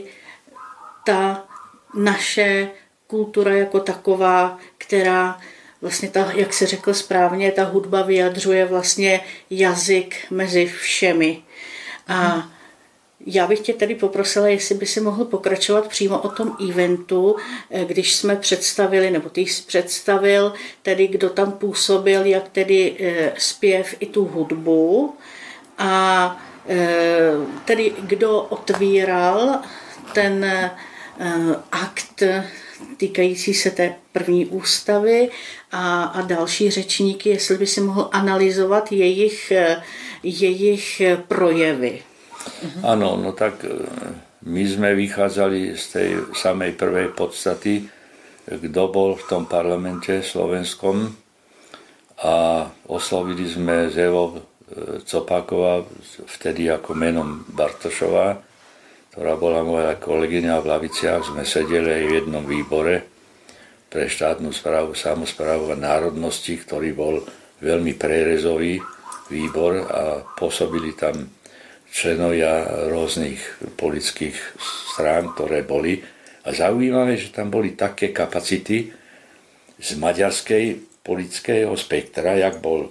ta naše kultura jako taková, která vlastně, jak se řekl správně, ta hudba vyjadřuje vlastně jazyk mezi všemi. A Já bych tě tedy poprosila, jestli by si mohl pokračovat přímo o tom eventu, když jsme představili, nebo ty jsi představil, tedy kdo tam působil, jak tedy zpěv i tu hudbu a tedy kdo otvíral ten akt týkající se té první ústavy a další řečníky, jestli by si mohl analyzovat jejich projevy. Áno, no tak my sme vychádzali z tej samej prvej podstaty, kto bol v tom parlamente slovenskom a oslovili sme z Evou Copáková, vtedy ako menom Bartošová, ktorá bola moja kolegyňa v Laviciach. Sme sedeli aj v jednom výbore pre štátnu správu, samosprávu a národnosti, ktorý bol veľmi prierezový výbor a pôsobili tam členovia rôznych politických strán, ktoré boli. A zaujímavé, že tam boli také kapacity z maďarskej politického spektra, jak bol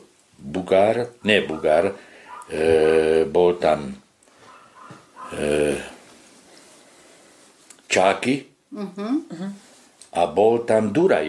bol tam Čáky a bol tam Duraj.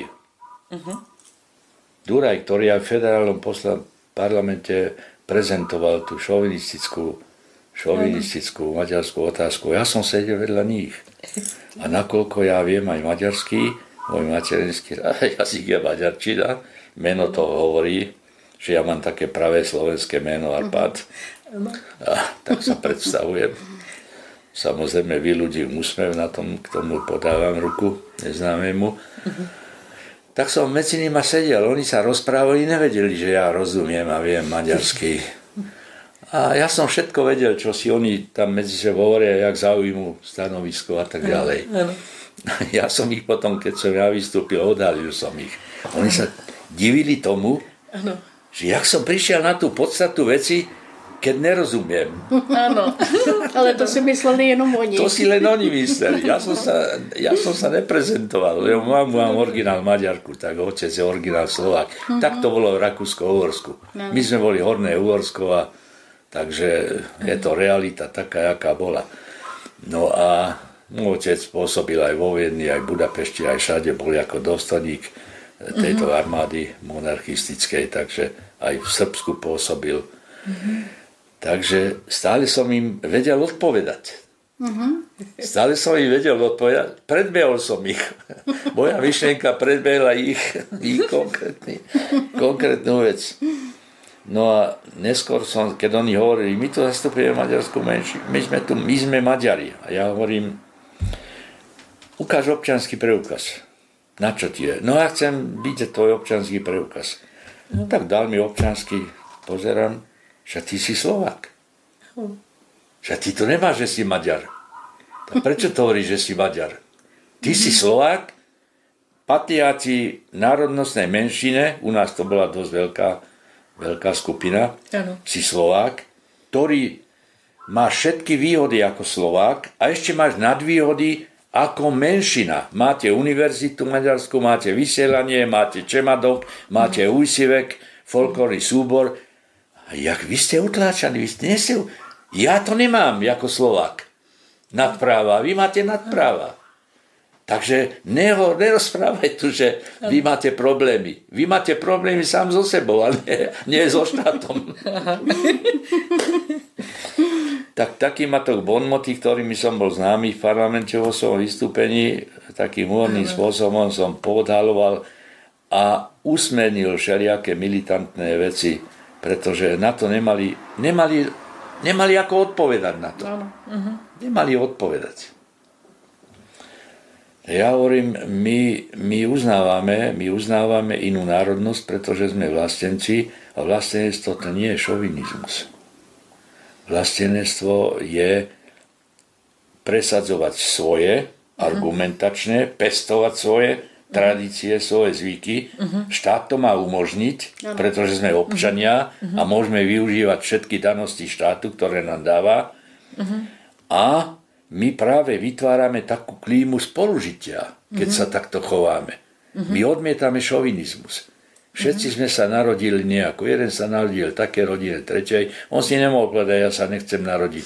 Duraj, ktorý aj v federálnom parlamente prezentoval tú šovinistickú maďarskú otázku. Ja som sedel vedľa nich. A nakoľko ja viem aj maďarský, môj materinský jazyk je maďarčina, meno to hovorí, že ja mám také pravé slovenské meno Arpad. A tak sa predstavujem. Samozrejme vyľudím úsmev na tom, k tomu podávam ruku neznámemu. Tak som medzi nimi sedel, oni sa rozprávali, nevedeli, že ja rozumiem a viem maďarsky. A ja som všetko vedel, čo si oni tam medzi sebou hovoria, jak zaujímu stanovisko a tak ďalej. Ja som ich potom, keď som ja vystúpil, odhalil som ich. Oni sa divili tomu, že jak som prišiel na tú podstatu veci, keď nerozumiem. Áno, ale to si mysleli jenom oni. To si len oni mysleli. Ja som sa neprezentoval, lebo mám originál Maďarku, tak otec je originál Slovák. Tak to bolo v Rakúsko-Uhorsku. My sme boli Horné Uhorsko a takže je to realita taká, jaká bola. No a môj otec pôsobil aj vo Viedni, aj v Budapešti, aj všade bol ako dôstojník tejto armády monarchistickej, takže aj v Srbsku pôsobil. Takže stále som im vedel odpovedať. Stále som im vedel odpovedať. Predbehol som ich. Moja myšlienka predbehla ich konkrétnu vec. No a neskôr keď oni hovorili, my tu zastupujeme maďarskú menšinu, my sme Maďari. A ja hovorím, ukáž občiansky preukaz. Na čo ti je? No ja chcem vidieť tvoj občiansky preukaz. Tak dal mi občiansky, pozerám, že ty si Slovák. Že ty to nemáš, že si Maďar. Tak prečo to hovoríš, že si Maďar? Ty si Slovák, patriáci národnostnej menšine, u nás to bola dosť veľká skupina, si Slovák, ktorý má všetky výhody ako Slovák a ešte máš nadvýhody ako menšina. Máte univerzitu maďarskú, máte vysielanie, máte čemadok, máte újsivek, folklórny súbor. A jak vy ste utláčaní, ja to nemám ako Slovák. Nadpráva, vy máte nadpráva. Takže nerozprávaj tu, že vy máte problémy. Vy máte problémy sám so sebou, ale nie so štátom. Tak takým bonmoty, ktorými som bol známy v parlamente vo svojom vystúpení, takým humorným spôsobom som poodhaloval a usmernil všelijaké militantné veci, pretože na to nemali ako odpovedať na to. Nemali odpovedať. Ja hovorím, my uznávame inú národnosť, pretože sme vlastenci a vlastenectvo to nie je šovinizmus. Vlastenectvo je presadzovať svoje, argumentačné, pestovať svoje tradície, svoje zvyky. Štát to má umožniť, pretože sme občania a môžeme využívať všetky danosti štátu, ktoré nám dáva. A my práve vytvárame takú klímu spolužitia, keď sa takto chováme. My odmietame šovinizmus. Všetci sme sa narodili nejako. Jeden sa narodil také rodine tretej. On si nemohol povedať, ja sa nechcem narodiť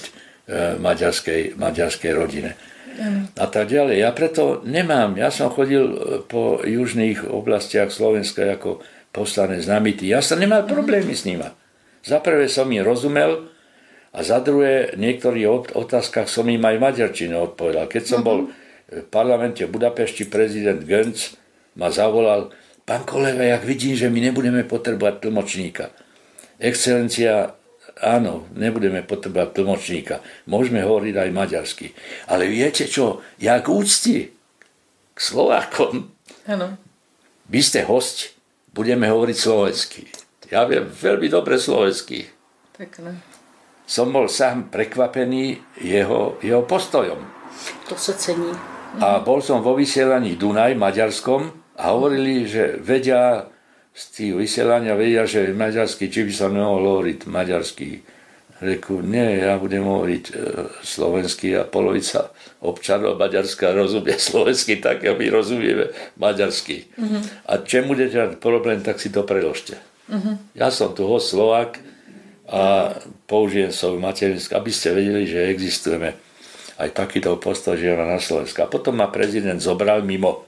maďarskej rodine. A tak ďalej. Ja preto nemám, ja som chodil po južných oblastiach Slovenska ako poslanec na mýty. Ja som nemal problémy s nima. Za prvé som im rozumel a za druhé v niektorých otázkach som im aj maďarčine odpovedal. Keď som bol v parlamente v Budapešti, prezident Gönc ma zavolal: pán kolega, jak vidím, že my nebudeme potrebovať tlmočníka. Excelencia, áno, nebudeme potrebovať tlmočníka. Môžeme hovoriť aj maďarsky. Ale viete čo? Jak úcti k Slovákom. Áno. Vy ste hosť, budeme hovoriť slovensky. Ja viem veľmi dobre slovensky. Pekné. Som bol sám prekvapený jeho postojom. To sa cení. A bol som vo vysielaní Dunaj maďarskom a hovorili, že vedia z tých vysielania, vedia, že maďarsky, či by som nemohol hovoriť maďarsky. Reku, nie, ja budem hovoriť slovensky a polovica občanov Maďarska rozumie slovensky tak, a my rozumieme maďarsky. A čem budete mať problém, tak si to preložte. Ja som tu host Slovák a použijem svoju materinskú, aby ste vedeli, že existujeme aj takýto postoj, že na Slovensku. A potom ma prezident zobral mimo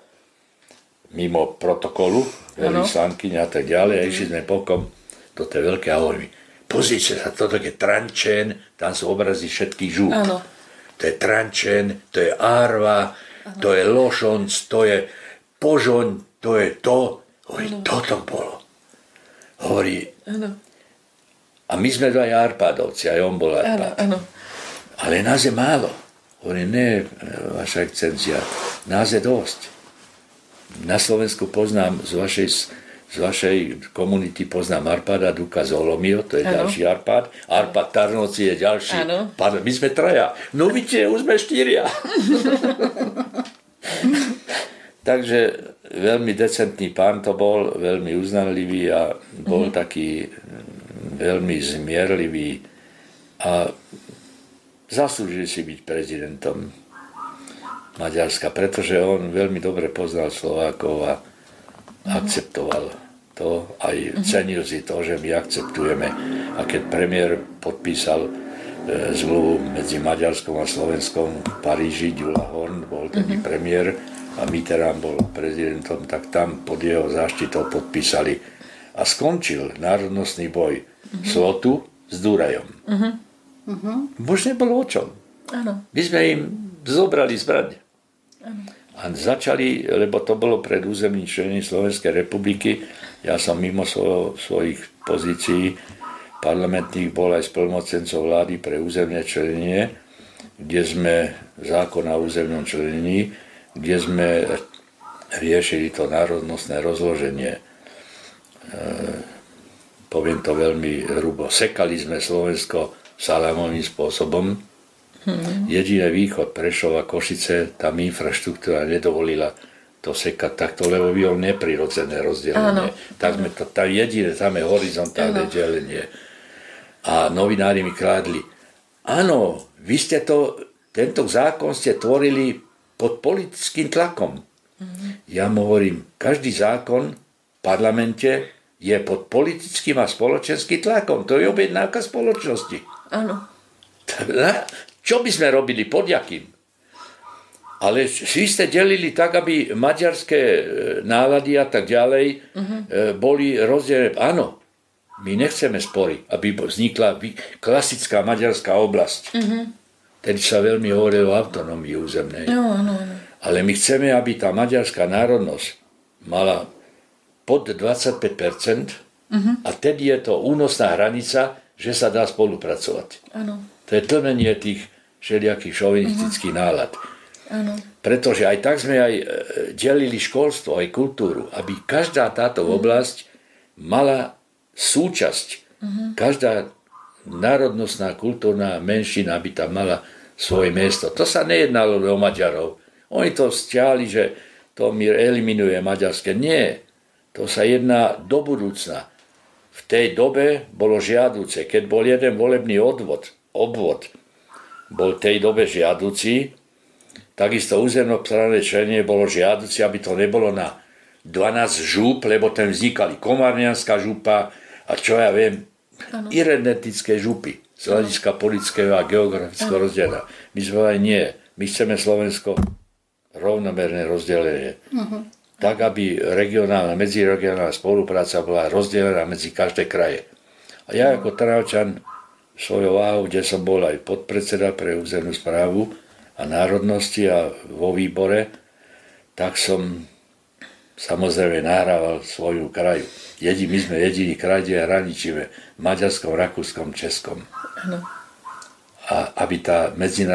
protokolu, veľvyslankyň a tak ďalej, a išli sme pokom, toto je veľké, a hovorí mi, pozrite sa, toto je Trančen, tam sú obrazy všetkých žúb. Áno. To je Trančen, to je Árva, to je Lošonc, to je Požoň, to je to. Hovorí, toto bolo. Hovorí, a my sme aj Árpádovci, aj on bol Árpád. Ale nás je málo. Hovorí, ne, vaša excencia, nás je dosť. Na Slovensku poznám z vašej komunity poznám Arpáda Duka Zolomio, to je ďalší Arpád. Arpád Tarnovci je ďalší. My sme traja. No vidíte, už sme 4. Takže veľmi decentný pán to bol, veľmi uznanlivý a bol taký veľmi zmierlivý a zaslúžil si byť prezidentom Maďarska, pretože on veľmi dobre poznal Slovákov a akceptoval to, aj cenil si to, že my akceptujeme. A keď premiér podpísal zmluvu medzi Maďarskom a Slovenskom v Paríži, Gyula Horn bol tedy premiér a Mitterrand bol prezidentom, tak tam pod jeho záštitou podpísali a skončil národnostný boj Slotu s Durajom. Už nebolo o čom. My sme im zobrali zbraň. A začali, lebo to bolo pred územným členením Slovenskej republiky, ja som mimo svojich pozícií parlamentných bol aj splnomocencom vlády pre územné členenie, kde sme zákon o územnom členení, kde sme riešili to národnostné rozloženie. Poviem to veľmi hrubo. Sekali sme Slovensko salámovým spôsobom. Jediné východ Prešova, Košice, tam infraštruktúra nedovolila to sekať takto, lebo by bolo neprirodzené rozdelenie. Tak sme to tam jediné, tam je horizontálne delenie. A novinári mi krádli, áno, vy ste tento zákon ste tvorili pod politickým tlakom. Ja mu hovorím, každý zákon v parlamente je pod politickým a spoločenským tlakom. To je objednávka spoločnosti. Áno. Čo by sme robili, pod jakým? Ale vy ste delili tak, aby maďarské nálady a tak ďalej boli rozdelené. Áno, my nechceme spory, aby vznikla klasická maďarská oblasť. Tedy sa veľmi hovorilo o autonómii územnej. Ale my chceme, aby tá maďarská národnosť mala pod 25%, a tedy je to únosná hranica, že sa dá spolupracovať. To je tlmenie tých všelijakých šovinistických nálad. Pretože aj tak sme aj delili školstvo, aj kultúru, aby každá táto oblasť mala súčasť. Každá národnostná kultúrna menšina by tam mala svoje miesto. To sa nejednalo o Maďarov. Oni to stiahli, že to mi eliminuje maďarské. Nie. To sa jedná do budúcna. V tej dobe bolo žiaduce, keď bol jeden volebný obvod bol v tej dobe žiaduci, takisto územnoprávne členenie bolo žiaduci, aby to nebolo na 12 žúp, lebo tam vznikali Komárňanská župa a čo ja viem, identické župy. z hľadiska politického a geografického rozdelená. My sme aj nie. My chceme Slovensko rovnomerné rozdelenie. Tak, aby regionálna, medziregionálna spolupráca bola rozdelená medzi každé kraje. A ja ako Trnavčan svojou váhou, kde som bol aj podpredseda pre územnú správu a národnosti a vo výbore, tak som samozrejme nahrával svoju kraju. My sme jediný kraj, kde hraničíme v Maďarskom, Rakúskom, Českom. Ano. A aby tá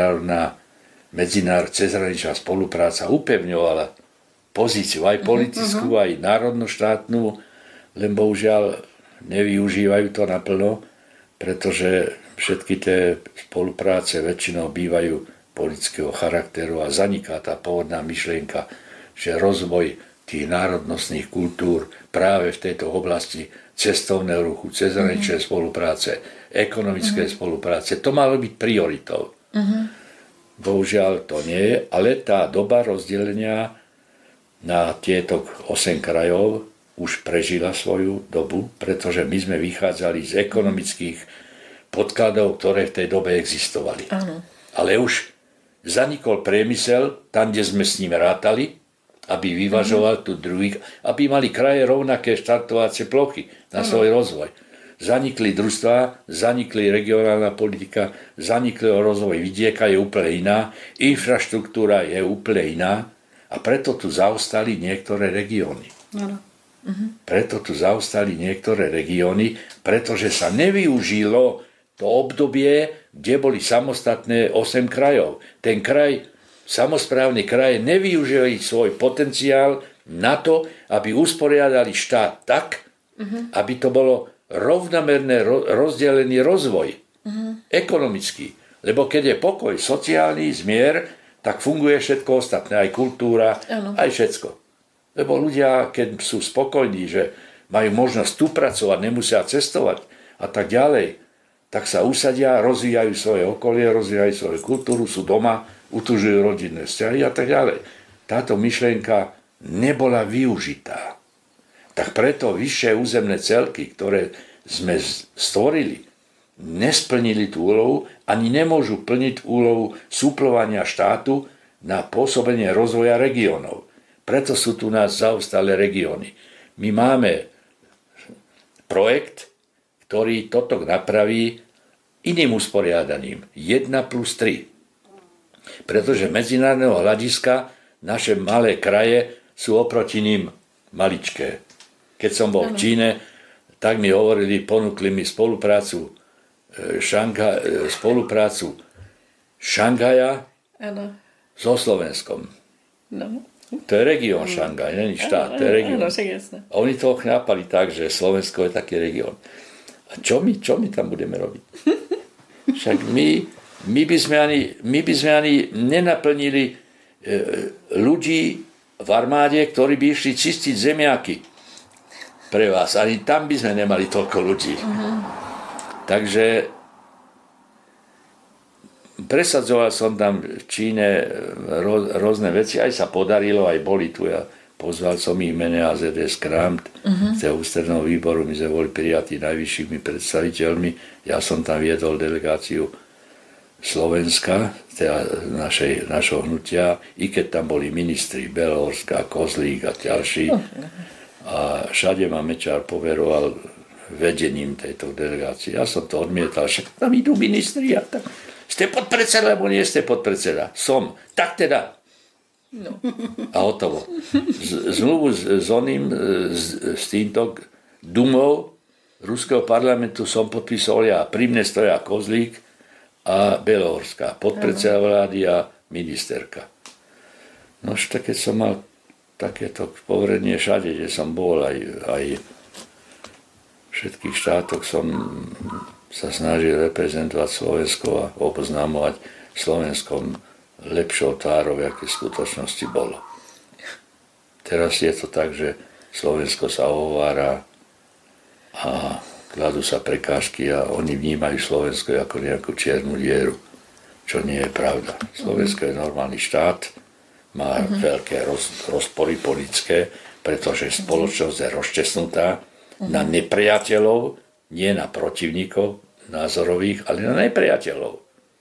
cezhraničná spolupráca upevňovala pozíciu aj politickú, aj národnoštátnu, len bohužiaľ nevyužívajú to naplno, pretože všetky tie spolupráce väčšinou bývajú politického charakteru a zaniká tá pôvodná myšlienka, že rozvoj tých národnostných kultúr práve v tejto oblasti cestovného ruchu, cezhraničnej spolupráce, ekonomickej spolupráce, to malo byť prioritou. Bohužiaľ to nie je, ale tá doba rozdelenia na tieto 8 krajov už prežila svoju dobu, pretože my sme vychádzali z ekonomických podkladov, ktoré v tej dobe existovali. Áno. Ale už zanikol priemysel, tam, kde sme s ním rátali, aby vyvažoval tu druhých, aby mali kraje rovnaké štartovacie plochy na svoj rozvoj. Zanikli družstvá, zanikli regionálna politika, zanikli rozvoj vidieka, je úplne iná, infraštruktúra je úplne iná a preto tu zaostali niektoré regióny. Preto tu zaostali niektoré regióny, pretože sa nevyužilo to obdobie, kde boli samostatné 8 krajov. Ten kraj, samosprávny kraje nevyužili svoj potenciál na to, aby usporiadali štát tak, aby to bolo rovnomerné rozdelený rozvoj. Ekonomický. Lebo keď je pokoj, sociálny zmier, tak funguje všetko ostatné, aj kultúra, aj všetko. Lebo ľudia, keď sú spokojní, že majú možnosť tu pracovať, nemusia cestovať a tak ďalej, tak sa usadia, rozvíjajú svoje okolie, rozvíjajú svoju kultúru, sú doma, utužujú rodinné vzťahy a tak ďalej. Táto myšlienka nebola využitá. Tak preto vyššie územné celky, ktoré sme stvorili, nesplnili tú úlohu, ani nemôžu plniť úlohu súplovania štátu na pôsobenie rozvoja regiónov. Preto sú tu nás zaostalé regióny. My máme projekt, ktorý toto napraví iným usporiadaním. 1+3. Pretože medzinárodného hľadiska naše malé kraje sú oproti ním maličké. Keď som bol v Číne, tak mi hovorili, ponúkli mi spoluprácu Šanghaja so Slovenskom. To je región Šangaj, není štát, to je región. A oni to chápali tak, že Slovensko je taký región. A čo my tam budeme robiť? Však my by sme ani nenaplnili ľudí v armáde, ktorí by išli čistiť zemiaky pre vás. Ani tam by sme nemali toľko ľudí. Takže presadzoval som tam v Číne rôzne veci, aj sa podarilo, aj boli tu. Ja pozval som ich mene AZS Kramt z toho ústredného výboru, my sme boli prijatí najvyššími predstaviteľmi. Ja som tam viedol delegáciu Slovenska, teda našho hnutia, i keď tam boli ministri Belohorská, Kozlík a ďalší. A všade ma Mečiar poveroval vedením tejto delegácie. Ja som to odmietal, však tam idú ministri a tak. Ste podpredseda, alebo nie ste podpredseda? Som. Tak teda. No. A hotovo. Zmluvu s týmto Dumou Ruského parlamentu som podpísal ja. Pri mne stoja Kozlík a Belohorská. Podpredseda vlády a ministerka. No ešte keď som mal takéto poverenie všade, kde som bol, aj v všetkých štátoch som sa snažil reprezentovať Slovensko a oboznámovať Slovenskom lepšou tvárou, aké v skutočnosti bolo. Teraz je to tak, že Slovensko sa ohovára a kladú sa prekážky a oni vnímajú Slovensko ako nejakú čiernu dieru, čo nie je pravda. Slovensko je normálny štát, má veľké rozpory politické, pretože spoločnosť je rozčesnutá na nepriateľov, nie na protivníkov, názorových, ale na nepriateľov.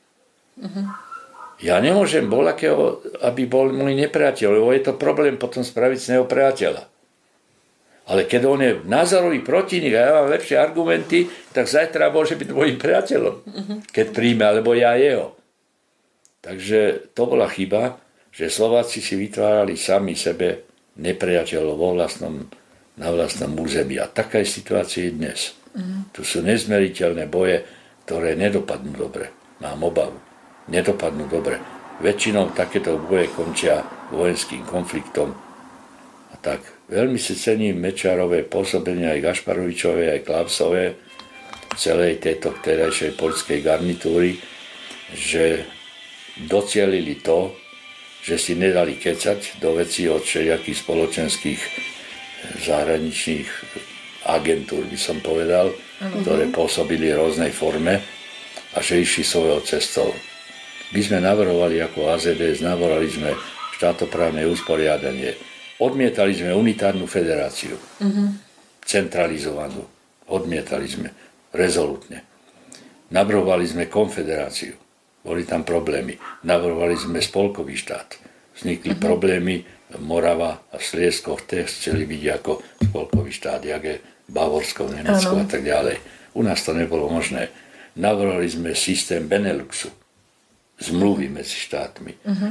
Ja nemôžem voľakého, aby bol môj nepriateľ, lebo je to problém potom spraviť z neho priateľa. Ale keď on je názorový protivník a ja mám lepšie argumenty, tak zajtra môže byť môjim priateľom, keď príjme, alebo ja jeho. Takže to bola chyba, že Slováci si vytvárali sami sebe nepriateľov na vlastnom území. A taká je situácia dnes. Tu sú nezmeriteľné boje, ktoré nedopadnú dobre. Mám obavu. Nedopadnú dobre. Väčšinou takéto boje končia vojenským konfliktom. A tak veľmi si cením Mečiarové pôsobenie aj Gašparovičové, aj Klausové, celej tejto vtedajšej poľskej garnitúry, že docielili to, že si nedali kecať do vecí od všelijakých spoločenských zahraničných agentúr, by som povedal, ktoré pôsobili v rôznej forme a že išli svojou cestou. My sme navrhovali ako AZDS, navrhovali sme štátoprávne usporiadanie. Odmietali sme unitárnu federáciu, centralizovanú. Odmietali sme rezolutne. Navrhovali sme konfederáciu. Boli tam problémy. Navrhovali sme spolkový štát. Vznikli problémy. Morava a Sliesko chceli byť ako spolkový štát, jak je Bavorsko, Nemecko a tak ďalej. U nás to nebolo možné. Navrhovali sme systém Beneluxu. Zmluvy medzi štátmi.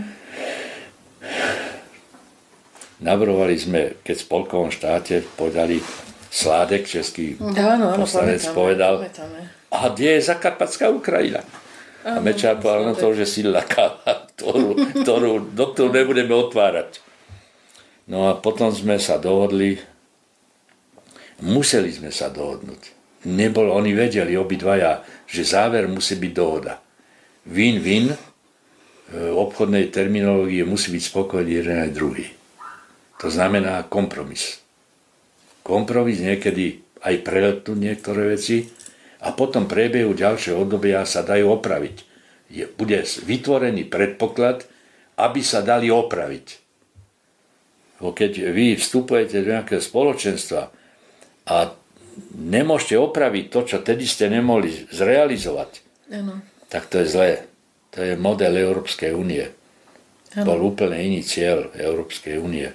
Navrhovali sme, keď v spolkovom štáte povedali Sládek, český poslanec, povedal, a kde je Zakarpatská Ukrajina? A Mečiar povedal, no to už je silná káva, do ktorú nebudeme otvárať. No a potom sme sa dohodli, museli sme sa dohodnúť. Oni vedeli obidvaja, že záver musí byť dohoda. Win-win v obchodnej terminológii musí byť spokojný jeden aj druhý. To znamená kompromis. Kompromis niekedy aj preletnúť niektoré veci a potom priebehu ďalšieho obdobia sa dajú opraviť. Bude vytvorený predpoklad, aby sa dali opraviť. Keď vy vstupujete do nejakého spoločenstva a nemôžete opraviť to, čo tedy ste nemohli zrealizovať, tak to je zlé. To je model Európskej únie. Bol úplne iný cieľ Európskej únie.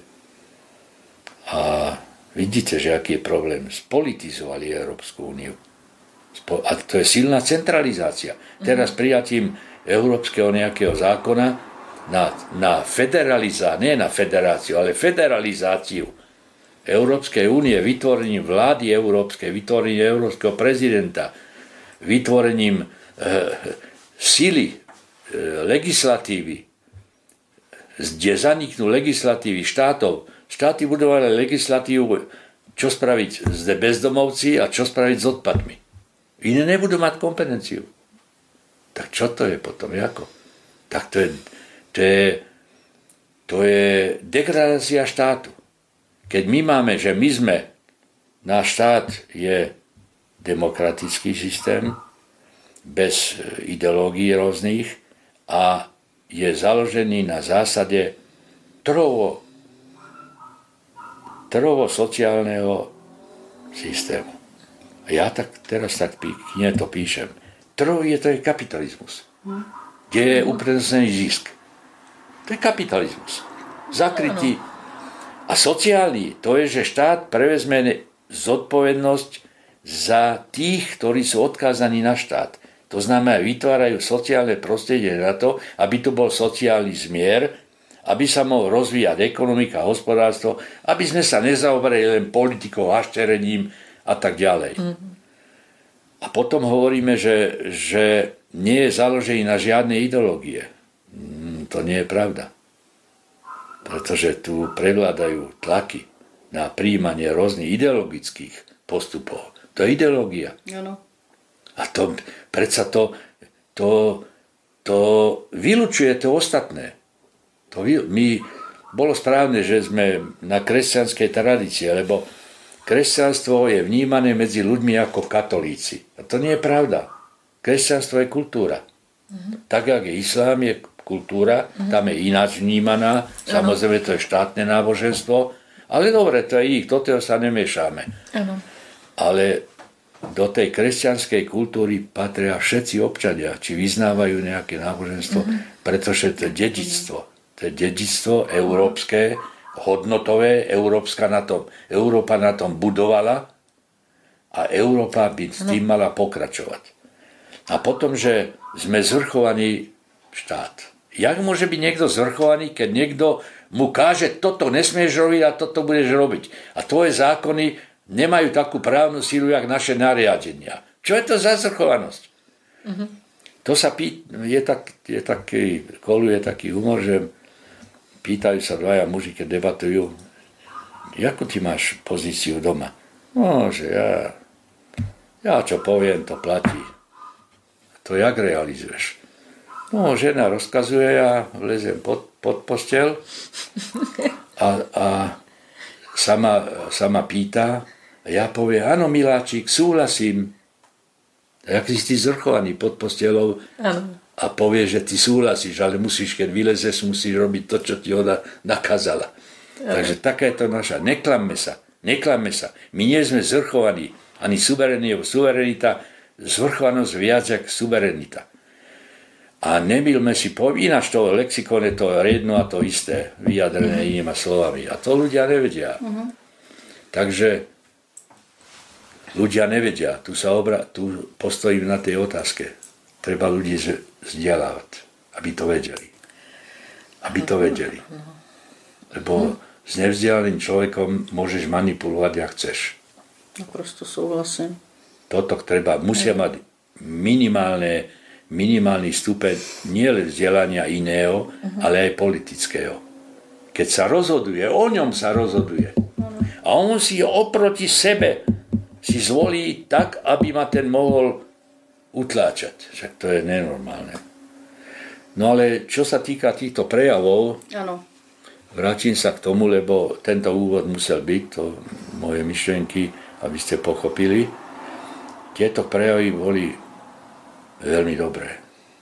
A vidíte, že aký je problém. Spolitizovali Európsku úniu. A to je silná centralizácia. Teraz prijatím európskeho nejakého zákona na nie na federáciu, ale federalizáciu Európskej únie, vytvorením vlády európskej, vytvorením európskeho prezidenta, vytvorením sily legislatívy, kde zaniknú legislatívy štátov. Štáty budovali legislatívu, čo spraviť s bezdomovci a čo spraviť s odpadmi. Iné nebudú mať kompetenciu. Tak čo to je potom? Jako? Tak to je degradácia štátu. Keď my máme, že náš štát je demokratický systém, bez ideológií rôznych a je založený na zásade trhovo-sociálneho systému. A ja teraz knihe to píšem. Trhový to je kapitalizmus, kde je uprednostnený zisk. To je kapitalizmus. Zakrytý. A sociálny, to je, že štát prevezme zodpovednosť za tých, ktorí sú odkázaní na štát. To znamená, vytvárajú sociálne prostredie na to, aby tu bol sociálny zmier, aby sa mohol rozvíjať ekonomika, hospodárstvo, aby sme sa nezaoberali len politikou, hašterením a tak ďalej. A potom hovoríme, že nie je založený na žiadnej ideológie. To nie je pravda. Pretože tu prevládajú tlaky na prijímanie rôznych ideologických postupov. To je ideológia. Áno. A predsa to vylučuje to ostatné. Bolo správne, že sme na kresťanskej tradícii, lebo kresťanstvo je vnímané medzi ľuďmi ako katolíci. A to nie je pravda. Kresťanstvo je kultúra. Tak, jak je islám, je kultúra, tam je ináč vnímaná. Samozrejme, to je štátne náboženstvo. Ale dobre, to je ich, do toho sa nemiešame. Ale do tej kresťanskej kultúry patria všetci občania, či vyznávajú nejaké náboženstvo, pretože to je dedičstvo. To je dedičstvo európske, hodnotové, Európa na tom budovala a Európa by s tým mala pokračovať. A potom, že sme zvrchovaný štát. Jak môže byť niekto zvrchovaný, keď niekto mu káže, toto nesmieš robiť a toto budeš robiť. A tvoje zákony nemajú takú právnu sílu, jak naše nariadenia. Čo je to za zvrchovanosť? To sa koluje taký humor, že pýtajú sa dvaja muži, keď debatujú, jakú ty máš pozíciu doma? No, že ja čo poviem, to platí. To jak realizuješ? No, žena rozkazuje, ja vlezem pod posteľ a sama pýta, a ja poviem, áno, miláčik, súhlasím. A jak si ty zvrchovaný pod posteľou a povie, že ty súhlasíš, ale musíš, keď vylezeš, musíš robiť to, čo ti ona nakázala. Takže taká je to naša. Neklamme sa. My nie sme zvrchovaní, ani suverenita, zvrchovanosť viac jak suverenita. A nemýlme si, ináč to lexikon je to jedno a to isté, vyjadrené inými slovami. A to ľudia nevedia. Takže ľudia nevedia. Tu postojím na tej otázke. Treba ľudí vzdelávať, aby to vedeli. Lebo s nevzdelaným človekom môžeš manipulovať, jak chceš. No prosto súhlasím. Toto musia mať minimálny stupeň nielen vzdelania iného, ale aj politického. Keď sa rozhoduje, o ňom sa rozhoduje. A on si oproti sebe si zvolí tak, aby ma ten mohol utláčať. Však to je nenormálne. No ale čo sa týka týchto prejavov, vrátim sa k tomu, lebo tento úvod musel byť, to moje myšlienky, aby ste pochopili. Tieto prejavy boli veľmi dobré.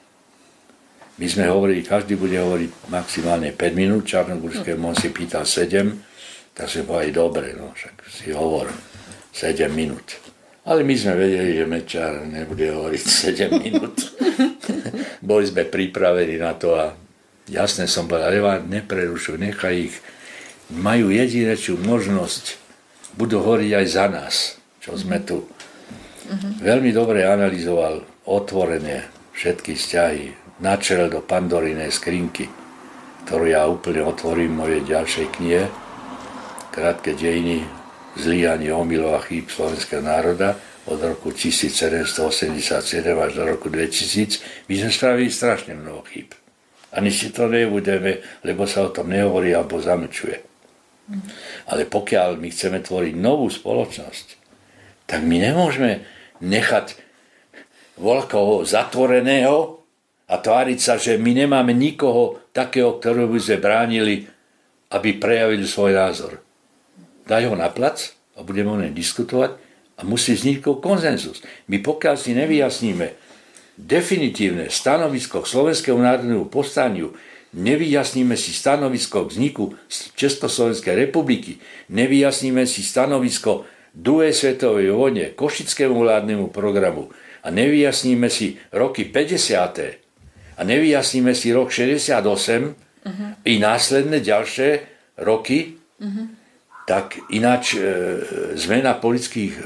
My sme hovorili, každý bude hovoriť maximálne 5 minút, Čarnogórskému on si pýtal 7, tak sme povedali, dobre, no však si hovor 7 minút. Ale my sme vedeli, že Mečiar nebude hovoriť 7 minút. Boli sme pripravení na to a jasne som povedal, Eva, neprerušuj, nechaj ich. Majú jedinečnú možnosť, budú hovoriť aj za nás, čo sme tu. Veľmi dobre analyzoval otvorene všetky vzťahy, načrel do Pandorinej skrinky, ktorú ja úplne otvorím v mojej ďalšej knihe, Krátke dejiny zlyhanie, omylov a chýb slovenského národa od roku 1787 až do roku 2000. My sme spravili strašne mnoho chýb. Ani si to nebudeme, lebo sa o tom nehovorí alebo zamlčuje. Ale pokiaľ my chceme tvoriť novú spoločnosť, tak my nemôžeme nechať voľkoho zatvoreného a tváriť sa, že my nemáme nikoho takého, ktorého by sme bránili, aby prejavil svoj názor. Daj ho na plac a budeme o nej diskutovať a musí vzniknúť konsenzus. My pokiaľ si nevyjasníme definitívne stanovisko k Slovenskému národnému povstaniu, nevyjasníme si stanovisko k vzniku Československej republiky, nevyjasníme si stanovisko druhej svetovej vojne, Košickému vládnemu programu a nevyjasníme si roky 50. a nevyjasníme si rok 68 i následné ďalšie roky, tak ináč zmena politických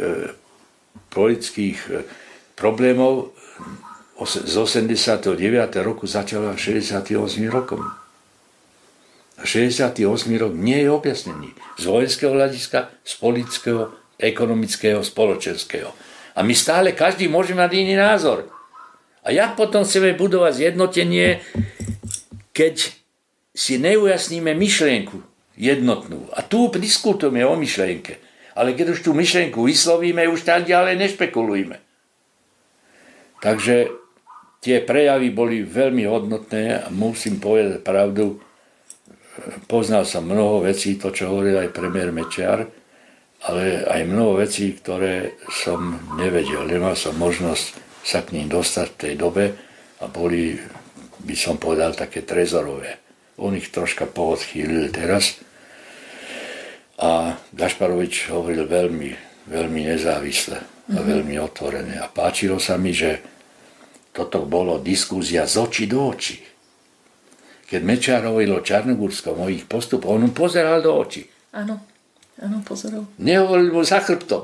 problémov z 89. roku začala 68 rokom. A 68 rok nie je objasnený. Z vojenského hľadiska, z politického, ekonomického, spoločenského. A my stále, každý môže mať iný názor. A jak potom chceme budovať zjednotenie, keď si neujasníme myšlienku jednotnú. A tu diskutujeme o myšlienke. Ale keď už tú myšlienku vyslovíme, už tak ďalej nešpekulujme. Takže tie prejavy boli veľmi hodnotné a musím povedať pravdu. Poznal som mnoho vecí, to čo hovoril aj premiér Mečiar, ale aj mnoho vecí, ktoré som nevedel. Nemal som možnosť sa k ním dostať v tej dobe a boli, by som povedal, také trezorové. On ich troška poodchýlil teraz. A Gašparovič hovoril veľmi, veľmi nezávisle. a veľmi otvorené. A páčilo sa mi, že toto bolo diskúzia z očí do očí. Keď Mečiar hovoril o Čarnogórskom, o ich postupu, on mu pozeral do očí. Áno, pozeral. Nehovoril mu za chrbtom.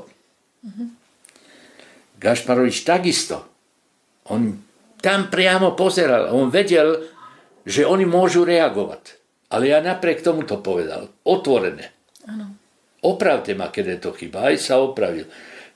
Gašparovič takisto. On tam priamo pozeral. On vedel, že oni môžu reagovať. Ale ja napriek tomu to povedal. Otvorené. Áno. Opravte ma, keď je to chyba. Aj sa opravil.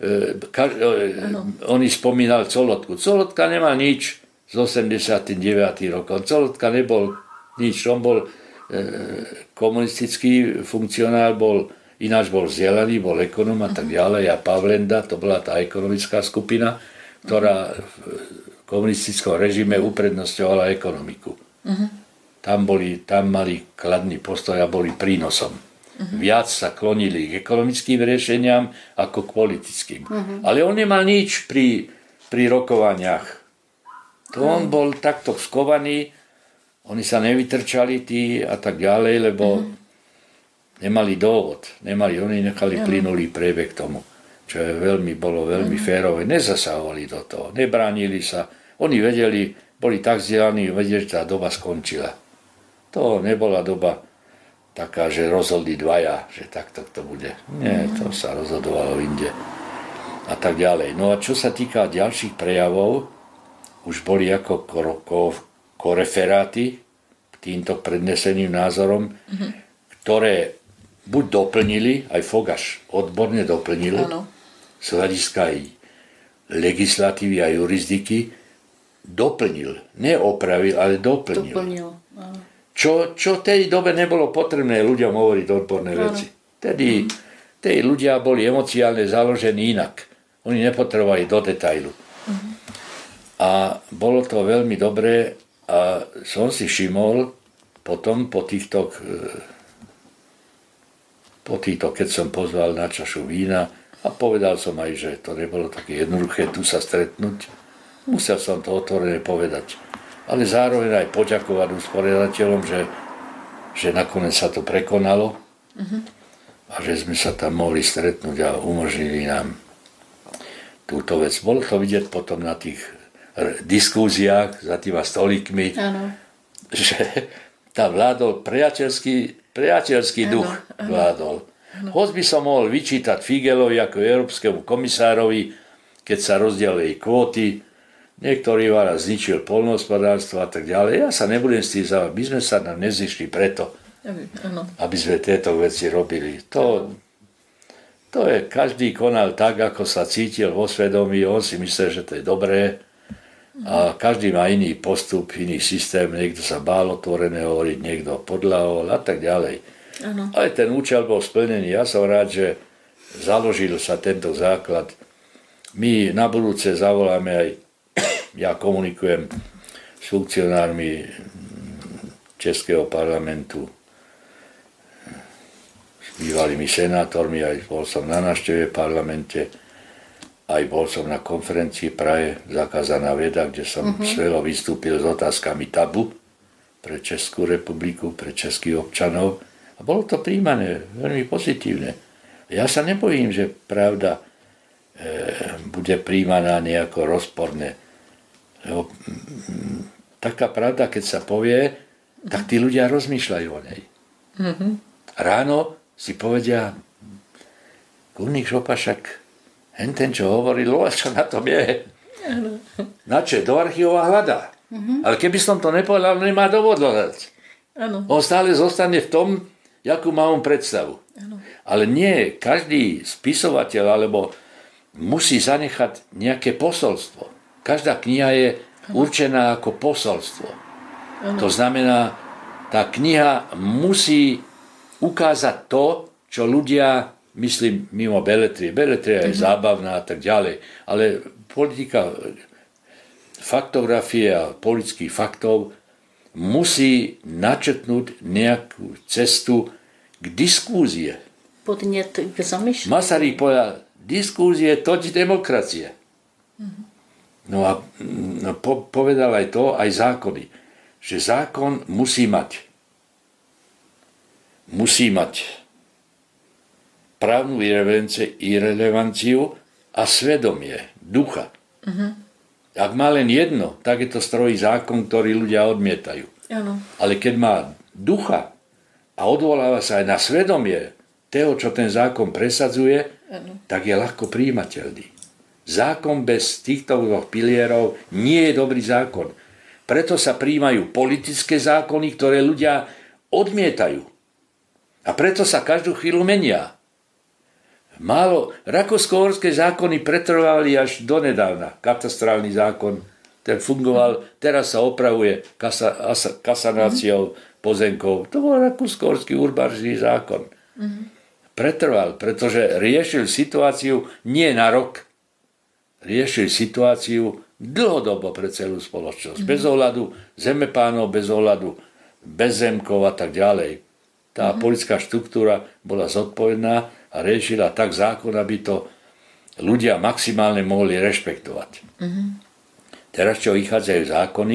Oni spomínal Colotku. Colotka nemal nič z 89. rokom. Colotka nebol nič. On bol komunistický funkcionár, ináč bol vzdelaný, bol ekonom a tak ďalej. A Pavlenda, to bola tá ekonomická skupina, ktorá v komunistickom režime uprednostňovala ekonomiku. Tam mali kladný postoj a boli prínosom. Viac sa klonili k ekonomickým riešeniam ako k politickým. Ale on nemal nič pri rokovaniach. To on bol takto skovaný, oni sa nevytrčali tí a tak ďalej, lebo nemali dôvod. Oni nechali plynulý priebeh tomu, čo bolo veľmi férové. Nezasahovali do toho, nebránili sa. Oni vedeli, boli tak vzdelaní, vedeli, že tá doba skončila. To nebola doba taká, že rozhodli dvaja, že takto to bude. Nie, to sa rozhodovalo inde. A tak ďalej. No a čo sa týka ďalších prejavov, už boli ako koreferáty k týmto predneseným názorom, ktoré buď doplnili, aj Fogaš odborne doplnil, z hľadiska aj legislatívy a jurisdiky, doplnil. Neopravil, ale doplnil. Čo v tej dobe nebolo potrebné ľuďom hovoriť odborné veci. Tedy ľudia boli emociálne založení inak. Oni nepotrebovali do detailu. A bolo to veľmi dobré a som si všimol potom po týchto, keď som pozval na čašu vína a povedal som aj, že to nebolo také jednoduché tu sa stretnúť. Musel som to otvorene povedať. Ale zároveň aj poďakovať usporiadateľom, že nakoniec sa to prekonalo a že sme sa tam mohli stretnúť a umožnili nám túto vec. Bolo to vidieť potom na tých diskúziách za tými stolíkmi, že tam vládol priateľský duch vládol. Hoď by som mohol vyčítať Figelovi ako európskemu komisárovi, keď sa rozdielili kvóty, niektorý raz zničil poľnohospodárstvo a tak ďalej. Ja sa nebudem s tým zaujímať. My sme sa nám nezišli preto, aby sme tieto veci robili. To je, každý konal tak, ako sa cítil vo svedomí. On si myslel, že to je dobré. A každý má iný postup, iný systém. Niekto sa bál otvorené hovoriť, niekto podľahol a tak ďalej. Ale ten účel bol splnený. Ja som rád, že založil sa tento základ. My na budúce zavoláme aj, ja komunikujem s funkcionármi Českého parlamentu, s bývalými senátormi, aj bol som na návšteve v parlamente, aj bol som na konferencii Prahe Zakázaná veda, kde som svelo vystúpil s otázkami tabu pre Českú republiku, pre českých občanov. A bolo to príjmané veľmi pozitívne. Ja sa nebojím, že pravda bude príjmaná nejako rozporne. Lebo taká pravda, keď sa povie, tak tí ľudia rozmýšľajú o nej. Ráno si povedia, kurník Šopašak, ten, čo hovoril, čo na tom je. Na čo? Do archívova hľadá. Ale keby som to nepovedal, nemá dôvod hľadať. On stále zostane v tom, jakú má on predstavu. Ale nie, každý spisovateľ alebo musí zanechať nejaké posolstvo. Každá kniha je určená ako posolstvo. To znamená, tá kniha musí ukázať to, čo ľudia, myslím, mimo beletrie. Beletria je zábavná a tak ďalej. Ale politika, faktografie a politických faktov musí načrtnúť nejakú cestu k diskúzie. Podnet k zamýšľaniu. Masaryk povedal, diskúzie toť demokracie. No a povedal aj to, aj zákony, že zákon musí mať právnu irrelevanciu a svedomie, ducha. Ak má len jedno, tak je to strohý zákon, ktorý ľudia odmietajú. Áno. Ale keď má ducha a odvoláva sa aj na svedomie toho, čo ten zákon presadzuje, tak je ľahko prijímateľný. Zákon bez týchto dvoch pilierov nie je dobrý zákon. Preto sa prijímajú politické zákony, ktoré ľudia odmietajú. A preto sa každú chvíľu menia. Rakúsko-uhorské zákony pretrvávali až donedávna. Katastrálny zákon, ten fungoval, teraz sa opravuje kasanáciou pozemkov. To bol rakúsko-uhorský urbanízny zákon. Pretrval, pretože riešil situáciu nie na rok, riešil situáciu dlhodobo pre celú spoločnosť. Bez ohľadu zemepánov, bez ohľadu bezzemkov a tak ďalej. Tá politická štruktúra bola zodpovedná a riešila tak zákon, aby to ľudia maximálne mohli rešpektovať. Teraz, čo vychádzajú zákony,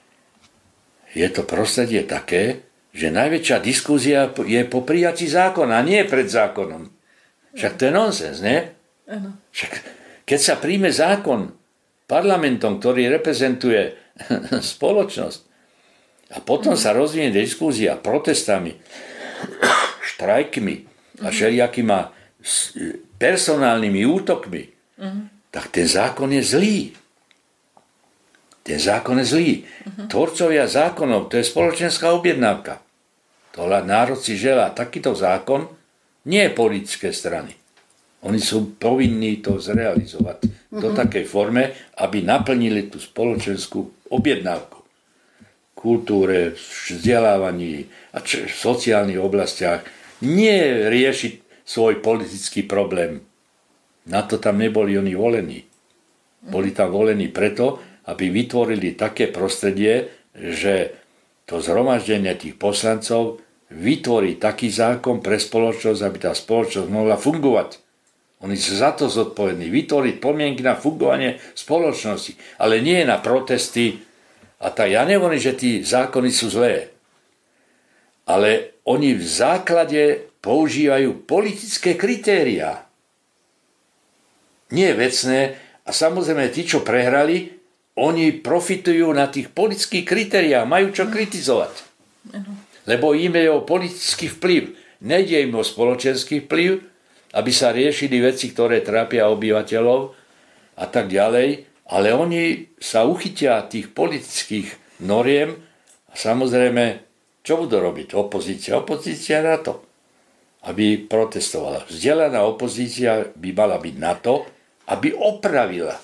je to prostredie také, že najväčšia diskúzia je po prijatí zákona, nie pred zákonom. Však to je nonsens, nie? Však keď sa príjme zákon parlamentom, ktorý reprezentuje spoločnosť, a potom sa rozvinie diskúzia protestami, štrajkmi a všelijakými personálnymi útokmi, tak ten zákon je zlý. Ten zákon je zlý. Tvorcovia zákonov, to je spoločenská objednávka. Tohle národ si želá takýto zákon, nie politické strany. Oni sú povinní to zrealizovať do takej forme, aby naplnili tú spoločenskú objednávku. Kultúre, vzdelávaní a v sociálnych oblastiach. Nie riešiť svoj politický problém. Na to tam neboli oni volení. Boli tam volení preto, aby vytvorili také prostredie, že to zhromaždenie tých poslancov vytvorí taký zákon pre spoločnosť, aby tá spoločnosť mohla fungovať. Oni sú za to zodpovední. Vytvoriť podmienky na fungovanie spoločnosti, ale nie na protesty. A tak ja nehovorím, že tí zákony sú zlé. Ale oni v základe používajú politické kritériá. Nie vecné. A samozrejme, tí, čo prehrali, oni profitujú na tých politických kritériách. Majú čo kritizovať. Lebo im je o politický vplyv. Nejde im o spoločenský vplyv, aby sa riešili veci, ktoré trápia obyvateľov a tak ďalej. Ale oni sa uchytia tých politických noriem a samozrejme, čo budú robiť? Opozícia na to, aby protestovala. Vzdelaná opozícia by mala byť na to, aby opravila.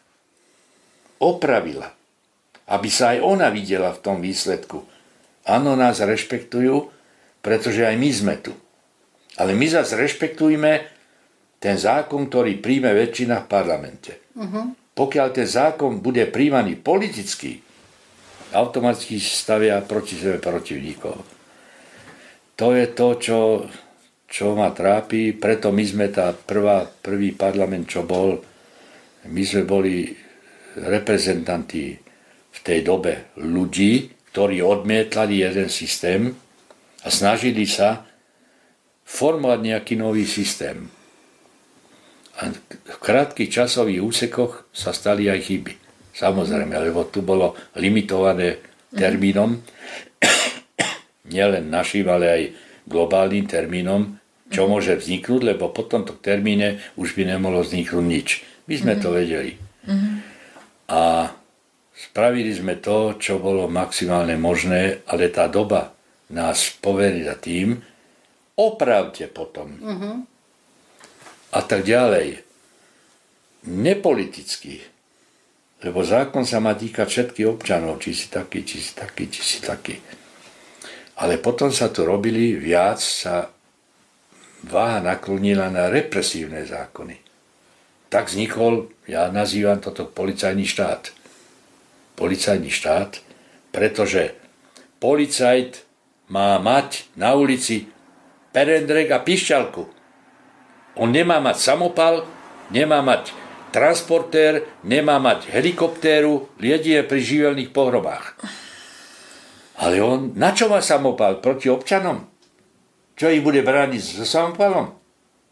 Aby sa aj ona videla v tom výsledku. Áno, nás rešpektujú, pretože aj my sme tu. Ale my zase rešpektujme ten zákon, ktorý príjme väčšina v parlamente. Pokiaľ ten zákon bude príjmaný politicky, automaticky stavia proti sebe protivníkov. To je to, čo ma trápi, preto my sme prvý parlament, čo bol, my sme boli reprezentanti v tej dobe ľudí, ktorí odmietali jeden systém a snažili sa formovať nejaký nový systém. A v krátkych časových úsekoch sa stali aj chyby. Samozrejme, lebo tu bolo limitované termínom, nielen našim, ale aj globálnym termínom, čo môže vzniknúť, lebo po tomto termíne už by nemohlo vzniknúť nič. My sme to vedeli. A spravili sme to, čo bolo maximálne možné, ale tá doba nás poverila tým, opravte potom. A tak ďalej. Nepoliticky. Lebo zákon sa má týkať všetkých občanov, či si taký, či si taký, či si taký. Ale potom sa tu robili viac, sa váha naklonila na represívne zákony. Tak vznikol, ja nazývam toto policajný štát. Policajný štát, pretože policajt má mať na ulici perendrek a pišťalku. On nemá mať samopal, nemá mať transportér, nemá mať helikoptéru, jedine pri živelných pohrobách. Ale on, na čo má samopal? Proti občanom? Čo ich bude brániť so samopalom?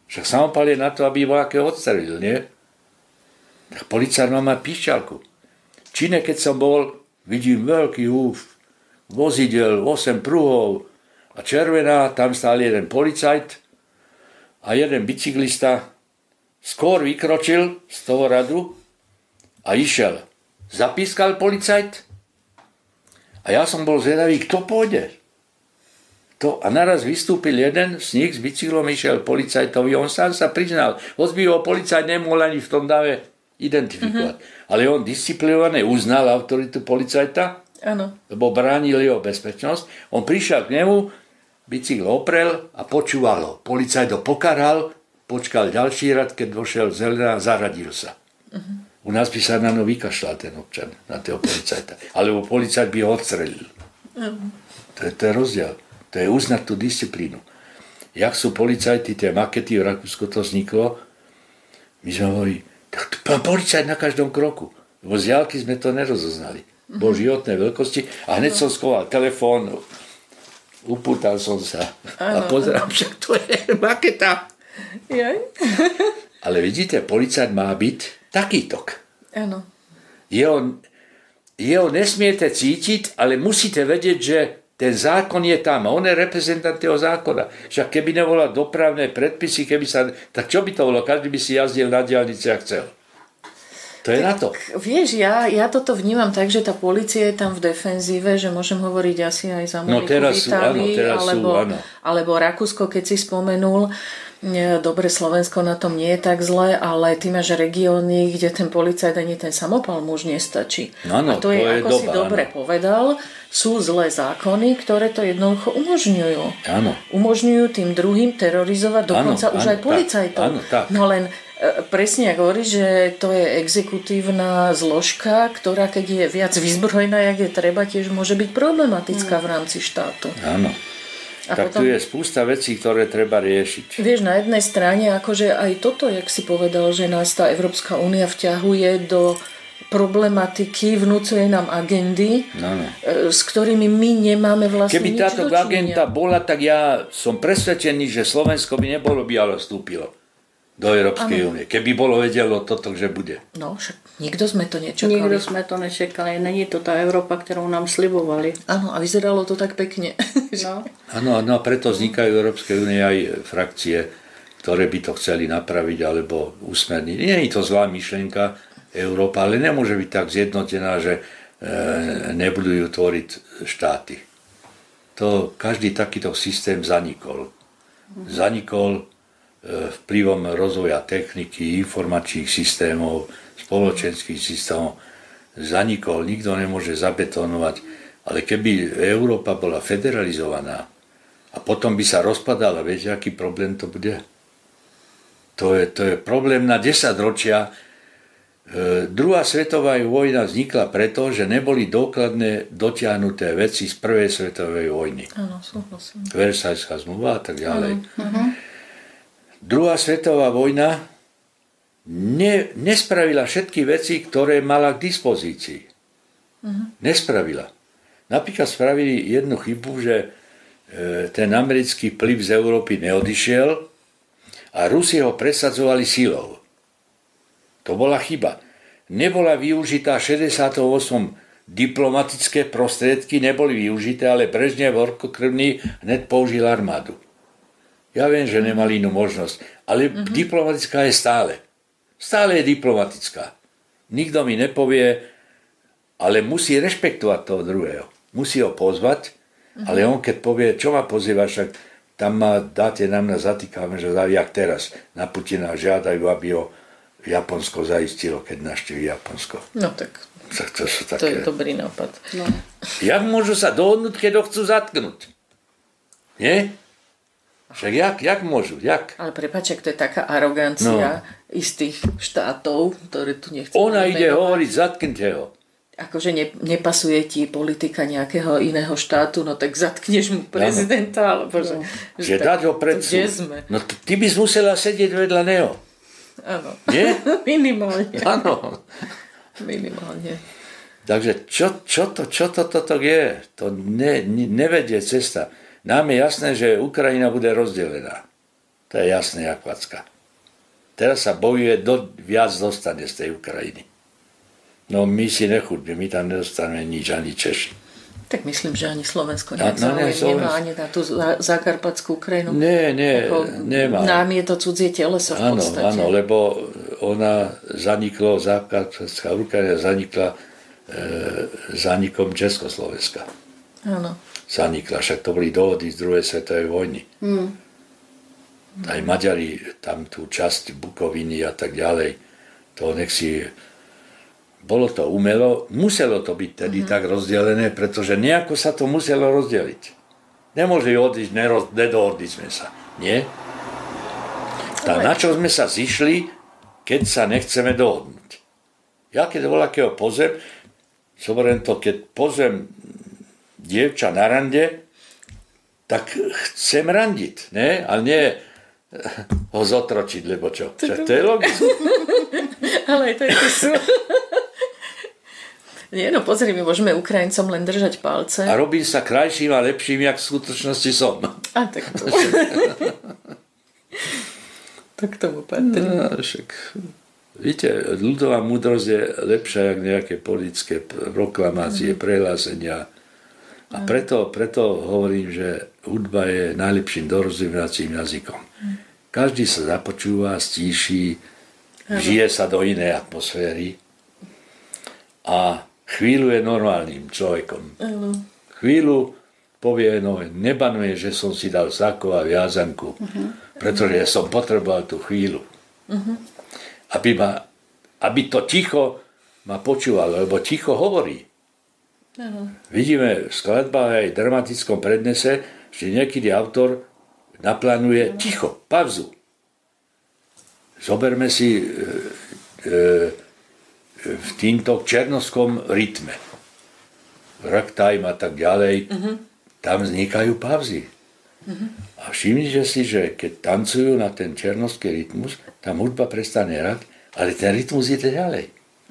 Však samopal je na to, aby voľakého odstrelil, nie? Tak policajt má mať píšťalku. V Číne, keď som bol, vidím veľký vozidel, 8 pruhov a červená, tam stál jeden policajt a jeden bicyklista skôr vykročil z toho radu a išiel. Zapískal policajt a ja som bol zvedavý, kto pôjde. A naraz vystúpil jeden z nich s bicyklom, išiel policajtovi, on sám sa priznal, hoci ho policajt nemohol ani v tom dave identifikovať. Ale on disciplinované uznal autoritu policajta, lebo bránil jeho bezpečnosť. On prišiel k nemu, bicykel oprel a počúval ho. Policajt ho pokaral, počkal ďalší rad, keď došiel zelená, zaradil sa. U nás by sa na no vykašľal ten občan, na toho policajta. Alebo policajt by ho odstrelil. To je rozdiel. To je uznať tú disciplínu. Jak sú policajti, tie makety, v Rakúsku to vzniklo, my sme hovorili, pán policajt na každom kroku. Lebo z diaľky sme to nerozoznali. Bol životné veľkosti a hneď som schoval telefón, upútal som sa a pozerám, však to je maketa. Ale vidíte, policajt má byť takýto. Áno. Jeho nesmiete cítiť, ale musíte vedieť, že ten zákon je tam. On je reprezentant toho zákona. Však keby nebola dopravné predpisy, tak čo by to bolo? Každý by si jazdil na diaľnici, ak chcel. To je na to. Vieš, ja toto vnímam tak, že tá polícia je tam v defenzíve, že môžem hovoriť asi aj za Ameriku, v Itálii, alebo Rakúsko, keď si spomenul. Dobre, Slovensko na tom nie je tak zle, ale ty máš regióny, kde ten policajt ani ten samopal muž nestačí. A to je ako doba, si dobre povedal, sú zlé zákony, ktoré to jednoducho umožňujú. Áno. Umožňujú tým druhým terorizovať dokonca už aj policajtov. No len presne ako hovoríš, že to je exekutívna zložka, ktorá keď je viac vyzbrojená, jak je treba, tiež môže byť problematická v rámci štátu. Áno. A tak potom, tu je spústa vecí, ktoré treba riešiť. Vieš, na jednej strane, akože aj toto, jak si povedal, že nás tá Európska únia vťahuje do problematiky, vnúcuje nám agendy, s ktorými my nemáme vlastne nič dočinenia. Keby táto agenda bola, tak ja som presvedčený, že Slovensko by nebolo ale vstúpilo do Európskej únie. Keby bolo vedelo toto, že bude. No, však nikto sme to nečakali. Nikto sme to nečakali. Není to tá Európa, ktorú nám slibovali. Áno, a vyzeralo to tak pekne. Áno, no, preto vznikajú v Európskej únie aj frakcie, ktoré by to chceli napraviť alebo usmerniť. Nie je to zlá myšlienka Európa, ale nemôže byť tak zjednotená, že nebudú ju tvoriť štáty. Každý takýto systém zanikol. Zanikol vplyvom rozvoja techniky, informačných systémov, spoločenských systémov. Zanikol, nikto nemôže zabetonovať. Ale keby Európa bola federalizovaná a potom by sa rozpadala, viete, aký problém to bude? To je problém na 10 ročia. Druhá svetová vojna vznikla preto, že neboli dôkladne dotiahnuté veci z prvej svetovej vojny. Áno, súhlasím. Versajská zmluva a tak ďalej. Druhá svetová vojna nespravila všetky veci, ktoré mala k dispozícii. Nespravila. Napríklad spravili jednu chybu, že ten americký vplyv z Európy neodišiel a Rusi ho presadzovali silou. To bola chyba. Nebola využitá 68 diplomatické prostriedky, neboli využité, ale Brežnev horkokrvný hneď použil armádu. Ja viem, že nemali inú možnosť, ale diplomatická je stále. Stále je diplomatická. Nikto mi nepovie, ale musí rešpektovať toho druhého. Musí ho pozvať, ale on keď povie, čo ma pozývaš, však tam ma dáte na mňa, zatýkame, že jak teraz na Putina žiadajú, aby ho Japonsko zaistilo, keď navštíví Japonsko. No tak to je dobrý nápad. No. Jak môžu sa dohodnúť, keď ho chcú zatknúť? Nie? Však jak môžu? Jak? Ale prepáč, to je taká arogancia istých štátov, ktoré tu nechcem. Ona ide hovoriť, zatknite ho. Akože nepasuje ti politika nejakého iného štátu, no tak zatkneš mu prezidenta, alebo že dať ho pred súd. No ty bys musela sedieť vedľa neho. Áno. Nie? Minimálne. Áno. Minimálne. Takže čo toto je? To nevedie cesta. Nám je jasné, že Ukrajina bude rozdelená. To je jasné, jak vacka. Teraz sa bojuje, viac dostane z tej Ukrajiny. No my si nechutíme, my tam nedostaneme nič, ani Češi. Tak myslím, že ani Slovensko nemá ani na tú Zakarpatskú Ukrajinu. Nie, nemá. Nám je to cudzie teleso v podstate. Áno, lebo ona zanikla, Zakarpatská Ukrajina zanikla zanikom Československa. Áno. Zanikla, však to boli dohody z druhej svetovej vojny. Aj Maďari tam tú časť Bukoviny a tak ďalej, to nech si... Bolo to umelo, muselo to byť tedy tak rozdelené, pretože nejako sa to muselo rozdeliť. Nemôže odísť, nedohodli sme sa. Nie? Tak na čo sme sa zišli, keď sa nechceme dohodnúť? Ja keď voľakého pozem, zoberiem to, keď pozem dievča na rande, tak chcem randiť, ne? Ale nie ho zotročiť, lebo čo? To je logické. Ale aj to sú... Nie, no pozri, my môžeme Ukrajincom len držať palce. A robím sa krajším a lepším, jak v skutočnosti som. A tak to... tak tomu patrí. No, však... Víte, ľudová múdrosť je lepšia, jak nejaké politické proklamácie, prehlásenia. A preto hovorím, že hudba je najlepším dorozumievacím jazykom. Každý sa započúva, stíši, žije sa do inej atmosféry a chvíľu je normálnym človekom. Chvíľu povie, no nebanuje, že som si dal sako a viazanku, pretože som potreboval tú chvíľu. Aby to ticho ma počúvalo, lebo ticho hovorí. Vidíme v skladbách aj v dramatickom prednese, že niekedy autor naplánuje ticho, pauzu. Zoberme si v týmto černovskom rytme. Ragtime a tak ďalej, tam vznikajú pauzy. A všimnite si, že keď tancujú na ten černovský rytmus, tam hudba prestane hrať, ale ten rytmus ide ďalej.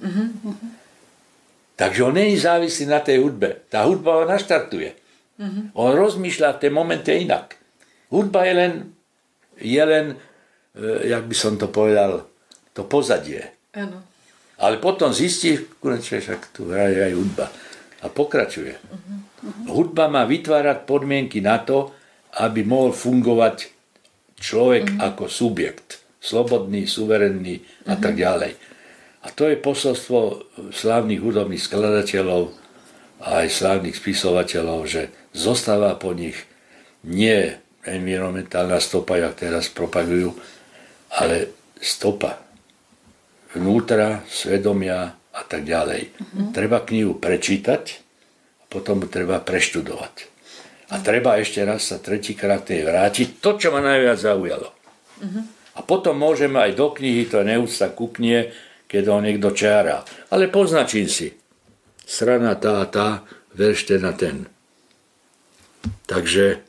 Takže on nie je závislý na tej hudbe. Tá hudba ho naštartuje. On rozmýšľa v tej momente inak. Hudba je len, jak by som to povedal, to pozadie. Áno. Ale potom zistí, že však tu hraje aj hudba. A pokračuje. Hudba má vytvárať podmienky na to, aby mohol fungovať človek ako subjekt. Slobodný, suverénny a tak ďalej. A to je posolstvo slávnych hudobných skladateľov a aj slávnych spisovateľov, že zostáva po nich nie environmentálna stopa, jak teraz propagujú, ale stopa vnútra, svedomia a tak ďalej. Treba knihu prečítať a potom ju treba preštudovať. A treba ešte raz sa tretíkrát vrátiť to, čo ma najviac zaujalo. A potom môžeme aj do knihy, to neúcta ku knihe, keď ho niekto čiara. Ale poznačím si. Strana tá a tá, verš ten a ten. Takže...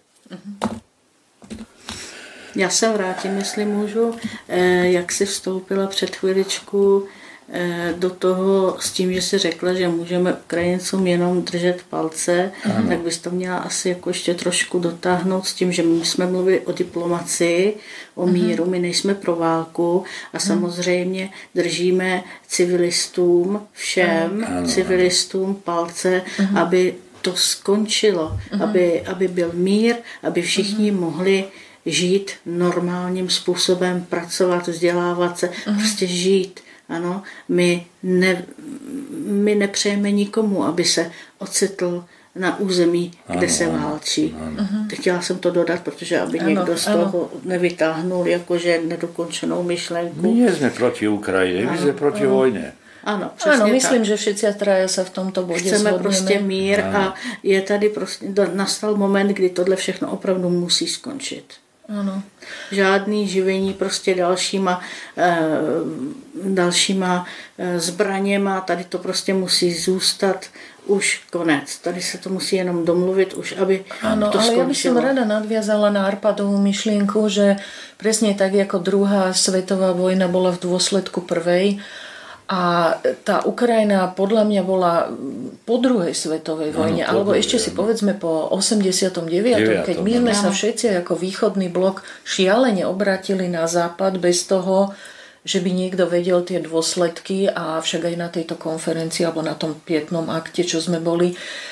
Já se vrátím, jestli můžu, jak jsi vstoupila před chviličku do toho s tím, že jsi řekla, že můžeme Ukrajincům jenom držet palce, tak bys to měla asi jako ještě trošku dotáhnout s tím, že my jsme mluvili o diplomacii, o míru, my nejsme pro válku a samozřejmě držíme civilistům, všem civilistům palce, aby to skončilo, aby byl mír, aby všichni mohli žít normálním způsobem, pracovat, vzdělávat se, prostě žít. Ano, my nepřejeme nikomu, aby se ocitl na území, kde se válčí. Chtěla jsem to dodat, protože aby někdo z toho nevytáhnul jakože nedokončenou myšlenku. My nie sme proti Ukrajine, my sme proti vojne. Ano, přesně Áno, myslím, tak. že všetci traja sa v tomto bode Chceme zhodneme. prostě mír a je tady prostě, nastal moment, kdy tohle všechno opravdu musí skončit. Áno. Žádný živení prostě dalšíma zbraněma, tady to prostě musí zůstat už konec. Tady se to musí jenom domluvit už, aby Áno, to ale skončilo. ja by som rada nadviazala na Arpadovú myšlienku, že presne tak, ako druhá svetová vojna bola v dôsledku prvej A tá Ukrajina podľa mňa bola po druhej svetovej vojne, alebo ešte si povedzme po 89., keď my sme sa všetci ako východný blok šialene obratili na západ bez toho, že by niekto vedel tie dôsledky, a však aj na tejto konferencii alebo na tom pietnom akte, čo sme boli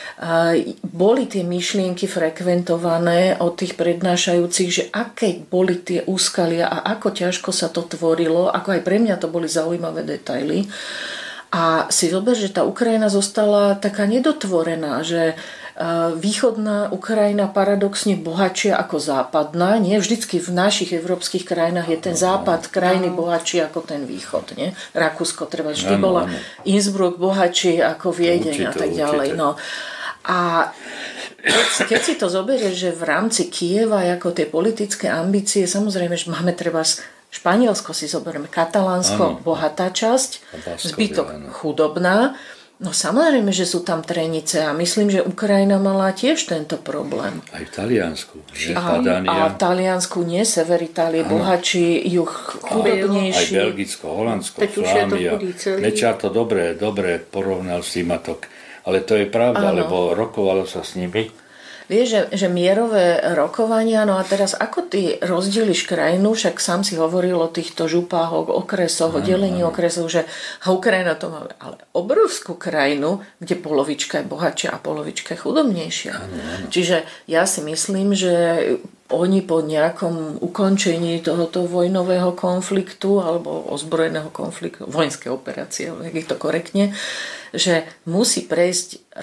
tie myšlienky frekventované od tých prednášajúcich, že aké boli tie úskalia a ako ťažko sa to tvorilo, ako aj pre mňa to boli zaujímavé detaily. A si zober, že tá Ukrajina zostala taká nedotvorená, že východná Ukrajina paradoxne bohatšia ako západná. Nie vždycky v našich európskych krajinách je ten západ krajiny bohatší ako ten východ. Nie? Rakúsko treba vždy bola Innsbruck bohatší ako Viedeň a tak ďalej. No. A keď si to zoberieš, že v rámci Kieva ako tie politické ambície, samozrejme, že máme treba Španielsko, si zoberieme Katalánsko, bohatá časť, zbytok chudobná. No samozrejme, že sú tam trenice a myslím, že Ukrajina mala tiež tento problém. Aj v Taliansku. A v Taliansku nie, sever Itálie bohatší, juh chudobnejší. Aj Belgicko, Holandsko, Flámia. Mečar to dobre porovnal s tým a to. Ale to je pravda, lebo rokovalo sa s nimi. Vieš, že mierové rokovania, no a teraz ako ty rozdeliš krajinu, však sám si hovoril o týchto župách, o okresoch, o delení okresov, že Ukrajina to má, ale obrovskú krajinu, kde polovička je bohatšia a polovička je chudobnejšia. Čiže ja si myslím, že oni po nejakom ukončení tohoto vojnového konfliktu alebo ozbrojeného konfliktu, vojenské operácie, jak je to korektne, že musia prejsť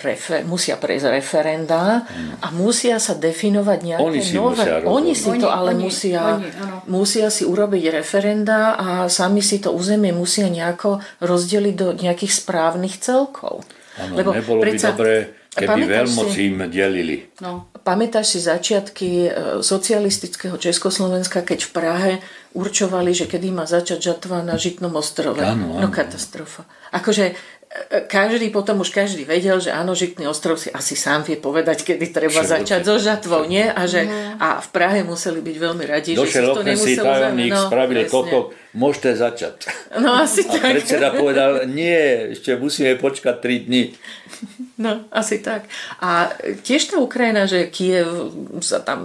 referenda a musia sa definovať nejaké nové. Oni si to ale musia si urobiť referenda a sami si to územie musia nejako rozdeliť do nejakých správnych celkov. Áno, nebolo by dobré, keby veľmoci im delili. No. Pamätáš si začiatky socialistického Československa, keď v Prahe určovali, že kedy má začať žatva na Žitnom ostrove? Áno. No katastrofa. Akože potom už každý vedel, že áno, Žitný ostrov si asi sám vie povedať, kedy treba začať so žatvou, nie? A v Prahe museli byť veľmi radi, že si to nemuselo tajomník spravil toto, môžete začať. No asi a tak. A predseda povedal, nie, ešte musíme počkať 3 dni. No, asi tak. A tiež tá Ukrajina, že Kiev sa tam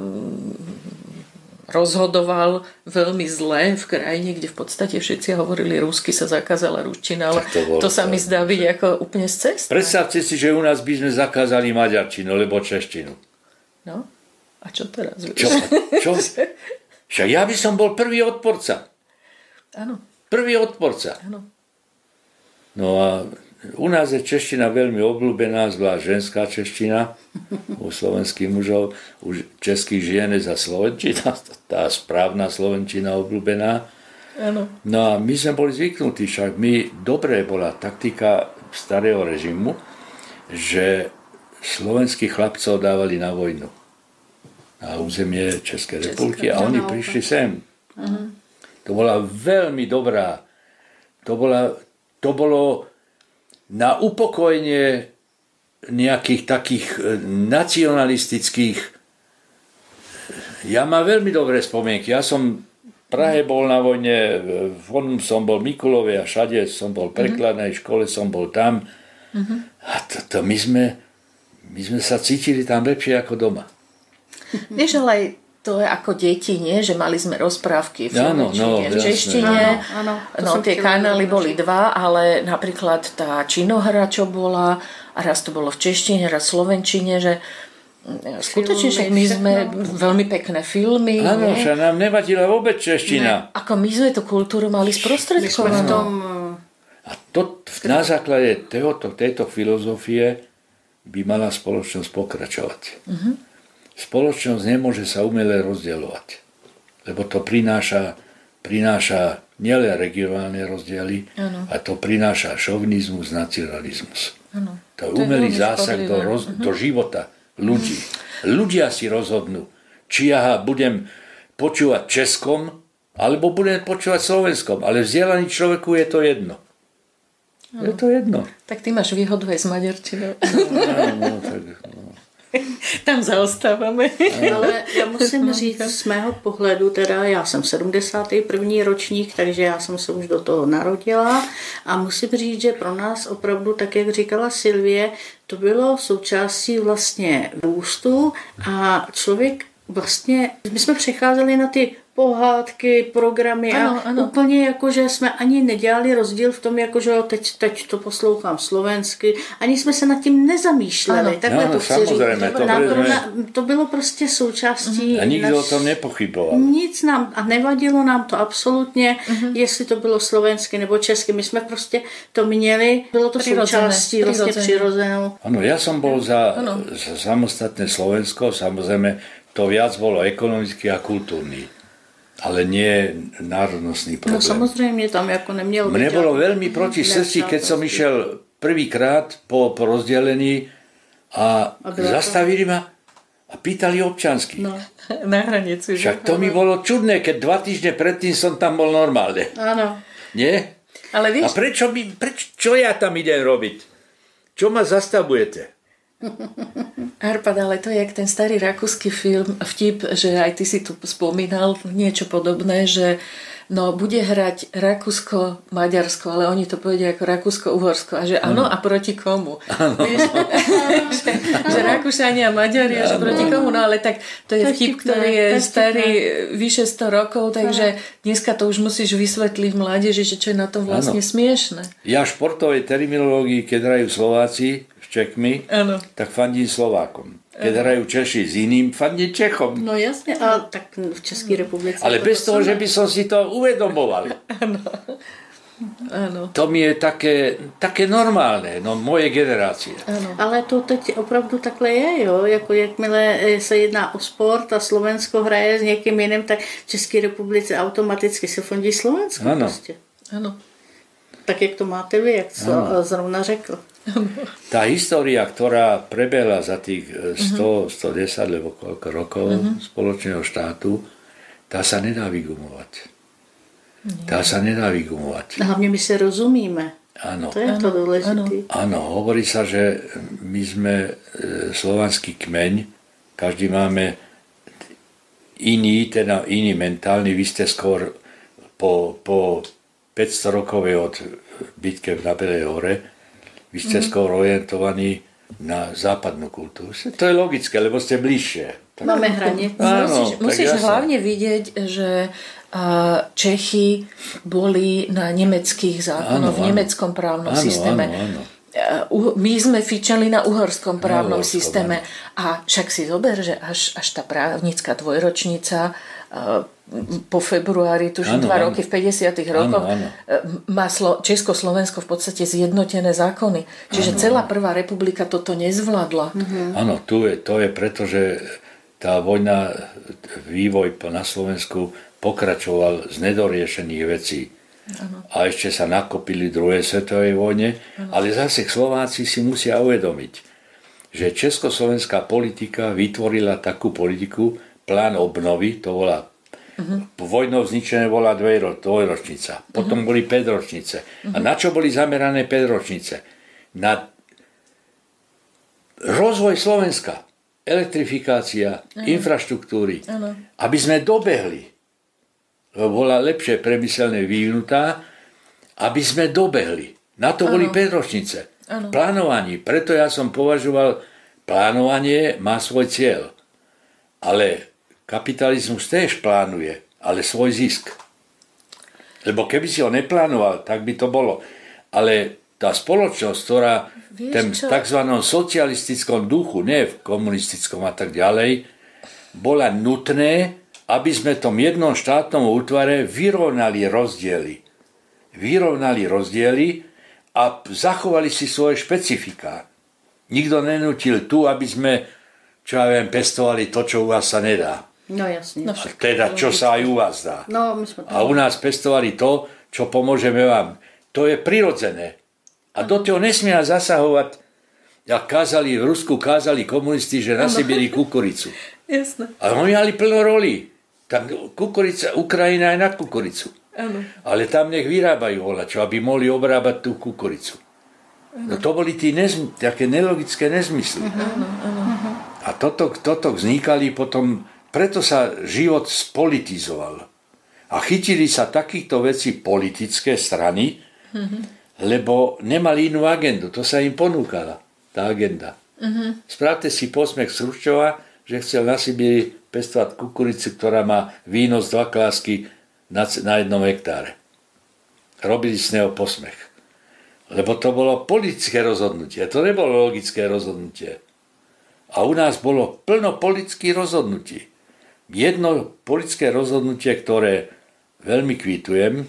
rozhodoval veľmi zle v krajine, kde v podstate všetci hovorili rusky, sa zakázala ruština, ale to sa mi zdá byť ako úplne z cesty. Predstavte si, že u nás by sme zakázali maďarčinu, alebo češtinu. No, a čo teraz? Čo? Však ja by som bol prvý odporca. Áno. Prvý odporca. Áno. No a u nás je čeština veľmi obľúbená, zvlášť ženská čeština, u slovenských mužov, u českých žien je za slovenčina, tá správna slovenčina obľúbená. Áno. No a my sme boli zvyknutí, však dobre bola taktika starého režimu, že slovenských chlapcov dávali na vojnu na územie Českej republiky a oni prišli sem. To bola veľmi dobrá, to bolo na upokojenie nejakých takých nacionalistických. Ja mám veľmi dobré spomienky. Ja som v Prahe bol na vojne, som bol v Mikulove a všade som bol v prekladnej škole, som bol tam. A my sme sa cítili tam lepšie ako doma. Vieš, ale aj to je ako deti, nie? Že mali sme rozprávky v slovenčine, v češtine. No, tie kanály boli 2, ale napríklad tá činohra, čo bola, a raz to bolo v češtine, raz v slovenčine, že skutočne však my sme veľmi pekné filmy. Áno, že nám nevadila vôbec čeština. Ako my sme tú kultúru mali sprostredkovanú. A na základe tejto filozofie by mala spoločnosť pokračovať. Spoločnosť nemôže sa umele rozdielovať, lebo to prináša nielen regionálne rozdiely, a to prináša šovinizmus, nacionalizmus. Ano. To je umelý zásah do života ľudí. Ľudia si rozhodnú, či ja budem počúvať českom, alebo budem počúvať slovenskom, ale vzdelaný človeku je to jedno. Je to jedno. Tak ty máš výhodu aj s maďarčinou. No. Tam zaostávame. Ale já musím říct z mého pohledu, teda já jsem 71. ročník, takže já jsem se už do toho narodila a musím říct, že pro nás opravdu, tak jak říkala Sylvie, to bylo součástí vlastně růstu a člověk vlastně, my jsme přecházeli na ty pohádky, programy ano, a úplně jako, že jsme ani nedělali rozdíl v tom, jako, že teď to poslouchám slovensky, ani jsme se nad tím nezamýšleli. Takhle to chci říct. To bylo prostě součástí. A nikdo o tom nepochyboval. Nic nám, a nevadilo nám to absolutně, jestli to bylo slovensky nebo česky, my jsme prostě to měli, bylo to součástí vlastně přirozenou. Ano, ja som bol za samostatné Slovensko, samozrejme to viac bolo ekonomický a kultúrny. Ale nie národnostný problém. No samozřejmě tam jako nemělo být. Mne bolo veľmi proti srdci, keď som išiel prvýkrát po rozdelení a zastavili ma a pýtali občiansky. No. Na hranici. Však to mi bolo čudné, keď 2 týždne predtým som tam bol normálne. Áno. Nie? Ale A čo ja tam idem robiť? Čo ma zastavujete? Arpad, ale to je jak ten starý rakúsky film, vtip, že aj ty si tu spomínal niečo podobné, že no bude hrať Rakúsko-Maďarsko, ale oni to povedia ako Rakúsko-Uhorsko a že áno, a proti komu? Vieš, že Rakúšania a Maďari a že proti komu? No ale tak to je vtip, ktorý je starý vyše 100 rokov, takže dneska to už musíš vysvetliť mládeži, že čo je na tom vlastne smiešne. Ja v športovej terminológii, keď hrajú Slováci s Čechmi, tak fandím Slovákom. Keď hrajú Češi s iným, fandím Čechom. No jasne, a tak v Českej republice. Ale bez toho, že by som si to uvedomoval. Áno. To mi je také normálne, no moje generácie. Ano. Ale to teď opravdu takhle je, jo, jako jakmile se jedná o sport a Slovensko hraje s někým jiným, tak v České republice automaticky se fondí Slovensko. Ano. Prostě. Ano. Tak jak to máte vy, jak to zrovna řekl. Tá história, ktorá prebehla za tých 110 alebo koľko rokov spoločného štátu, tá sa nedá vygumovať. Hlavne my sa rozumíme. Áno. To je to dôležité. Áno, hovorí sa, že my sme slovanský kmeň, každý máme iný mentálny, vy ste skôr po 500 rokov od bitke na Belej hore, vy ste skôr orientovaní na západnú kultúru. To je logické, lebo ste bližšie. Máme hranice. Musíš hlavne vidieť, že Čechy boli na nemeckých zákonoch, v nemeckom právnom systéme. My sme fičali na uhorskom právnom systéme. A však si zober, že až tá právnická dvojročnica po februári, tuším 2 roky v 50. rokoch, má Československo v podstate zjednotené zákony. Čiže celá prvá republika toto nezvládla. Áno, to je preto, že tá vojna, vývoj na Slovensku pokračoval z nedoriešených vecí. A ešte sa nakopili v druhej svetovej vojne, ale zase Slováci si musia uvedomiť, že československá politika vytvorila takú politiku, plán obnovy, to bola vojnou zničené bola dvojročnica, potom boli 5 ročnice. A na čo boli zamerané 5 ročnice? Na rozvoj Slovenska, elektrifikácia, infraštruktúry, aby sme dobehli, bola lepšie premyslené vyvinutá, aby sme dobehli. Na to boli 5 ročnice. Plánovanie, preto ja som považoval, plánovanie má svoj cieľ. Ale kapitalizmus tiež plánuje, ale svoj zisk. Lebo keby si ho neplánoval, tak by to bolo. Ale tá spoločnosť, ktorá v tzv. Socialistickom duchu, nie v komunistickom a tak ďalej, bola nutné, aby sme v tom jednom štátnom útvare vyrovnali rozdiely a zachovali si svoje špecifika. Nikto nenútil tu, aby sme, čo ja viem, pestovali to, čo u vás sa nedá. No jasne. Teda, čo sa aj u vás dá. No, my sme a u nás pestovali to, čo pomôžeme vám. To je prirodzené. A do toho nesmie zasahovať, jak v Rusku kázali komunisti, že nasypili kukuricu. Jasné. A oni mali plno roli. Tam kukurica, Ukrajina je na kukuricu. Áno. Ale tam nech vyrábajú volačo, aby mohli obrábať tú kukuricu. No to boli také nelogické nezmysly. Áno. A A toto vznikali potom, preto sa život spolitizoval. A chytili sa takýchto vecí politické strany, lebo nemali inú agendu. To sa im ponúkala, tá agenda. Spravte si posmech z Chruščova, že chcel na Sibíri pestovať kukuricu, ktorá má výnos 2 klásky na 1 hektáre. Robili z neho posmech. Lebo to bolo politické rozhodnutie, to nebolo logické rozhodnutie. A u nás bolo plno politických rozhodnutí. Jedno politické rozhodnutie, ktoré veľmi kvitujem,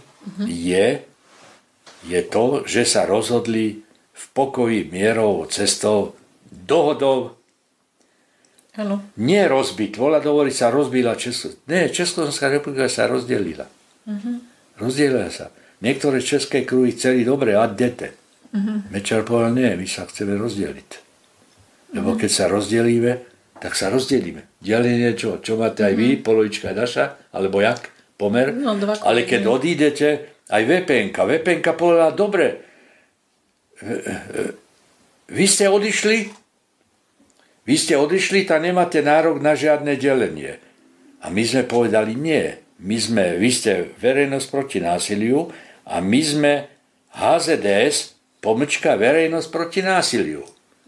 je to, že sa rozhodli v pokoji mierovou cestou dohodou. Áno. Nie rozbiť. Volá dohovorí sa rozbila Československá republika sa rozdelila. Rozdelila sa. Niektoré české kruhy chceli dobre, a dete. Mečiar povedal, nie, my sa chceme rozdeliť. Lebo keď sa rozdelíme, tak sa rozdelíme. Delenie čo? Čo máte aj vy, polovička naša, alebo jak? Pomer. No, ale keď odídete, aj VPN-ka. VPN-ka povedala, dobre, vy ste odišli, tak nemáte nárok na žiadne delenie. A my sme povedali, nie. Vy ste verejnosť proti násiliu a my sme HZDS, pomlčka verejnosť proti násiliu.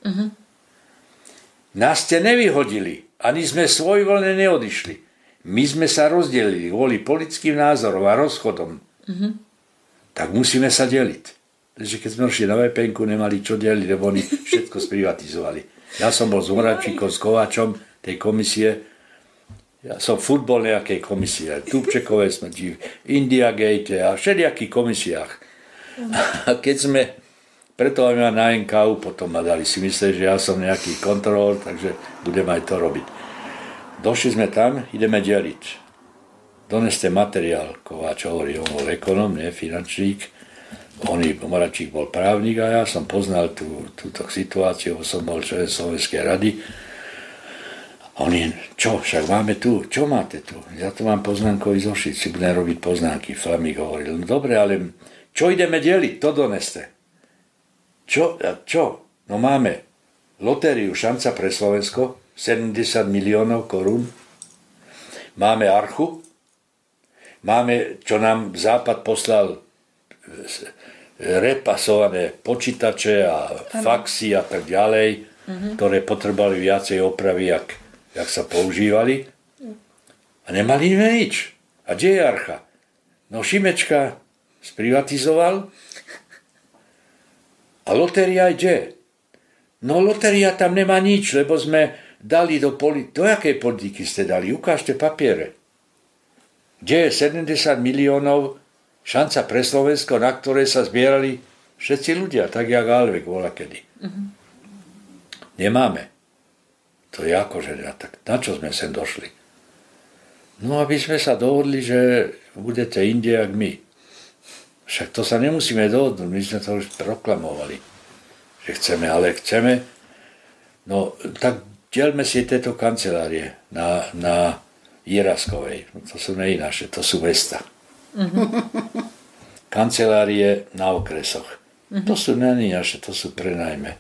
Nás ste nevyhodili, ani sme svojvoľne neodišli. My sme sa rozdelili kvôli politickým názorom a rozchodom. Tak musíme sa deliť. Takže keď sme šli na VPN-ku, nemali čo deliť, lebo oni všetko sprivatizovali. Ja som bol s Moravčíkom, s Kováčom tej komisie. Ja som futbol nejakej komisie. Tupčekové smrti, India Gate a všelijakých komisiách. A keď sme preto aj ma na NKU potom ma dali si myslieť, že ja som nejaký kontrolór, takže budem aj to robiť. Došli sme tam, ideme deliť. Doneste materiál, Kováč hovorí, on bol ekonóm, nie finančník. Moravčík bol právnik a ja som poznal túto situáciu, som bol člen Slovenskej rady. Oni, čo, však máme tu, čo máte tu? Ja tu mám poznámkový zošit, si budem robiť poznámky. Flamík hovoril, no dobre, ale čo ideme deliť, to doneste. Čo? No máme lotériu Šanca pre Slovensko, 70 miliónov korún. Máme archu. Máme, čo nám Západ poslal, repasované počítače a faxy a tak ďalej, ktoré potrebovali viacej opravy, jak sa používali. A nemali nič. A kde je archa? No Šimečka sprivatizoval. A lotéria kde? No lotéria tam nemá nič, lebo sme dali do jakej politiky ste dali? Ukážte papiere. Kde je 70 miliónov Šanca pre Slovensko, na ktoré sa zbierali všetci ľudia, tak jak Alvek bola kedy. Nemáme. To je akože, tak na čo sme sem došli? No aby sme sa dohodli, že budete inde jak my. Však to sa nemusíme dohodnúť, my sme to už proklamovali, že chceme, ale chceme. No tak dielme si tieto kancelárie na Jiraskovej. No, to sú nie naše, to sú mesta. Kancelárie na okresoch. To sú nie naše, to sú prenajme.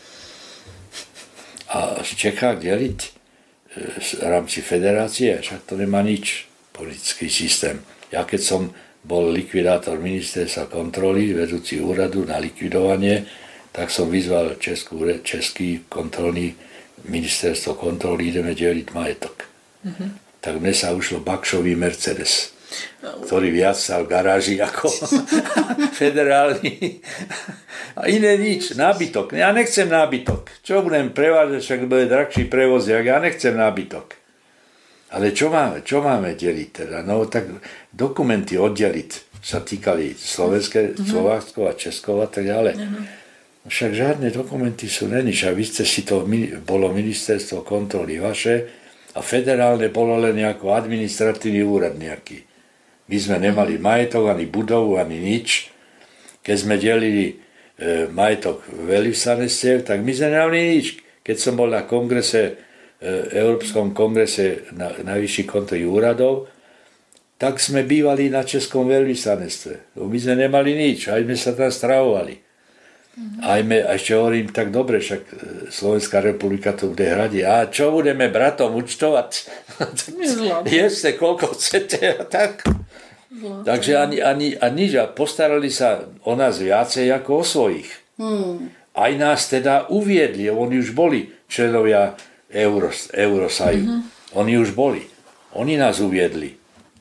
A z Čechách deliť v rámci federácie, však to nemá nič, politický systém. Ja keď som bol likvidátor ministerstva kontroly, vedúci úradu na likvidovanie, tak som vyzval český kontrolný ministerstvo kontroly, ideme deliť majetok. Tak mne sa ušlo Bakšový Mercedes, ktorý viac stal v garáži ako federálny. A iné nič, nábytok. Ja nechcem nábytok. Čo budem prevážať, však bude drahší prevoz, ja nechcem nábytok. Ale čo máme deliť teda? No tak dokumenty oddeliť sa týkali Slovácko a Česko a tak ďalej. Však žiadne dokumenty sú nenič. A vy ste si to, bolo ministerstvo kontroly vaše a federálne bolo len ako administratívny úrad nejaký. My sme nemali majetok, ani budovu, ani nič. Keď sme delili majetok veľvyslanectiev, tak my sme nemali nič. Keď som bol na kongrese, Európskom kongrese najvyšších kontrolných úradov, tak sme bývali na českom veľvyslanectve. My sme nemali nič, aj sme sa tam stravovali. A ešte hovorím, tak dobre, však Slovenská republika to bude hradiť. A čo budeme bratom účtovať? Jeste, koľko chcete a tak. Takže ani nič. A postarali sa o nás viacej ako o svojich. Aj nás teda uviedli. Oni už boli členovia Eurosaju. Oni už boli. Oni nás uviedli.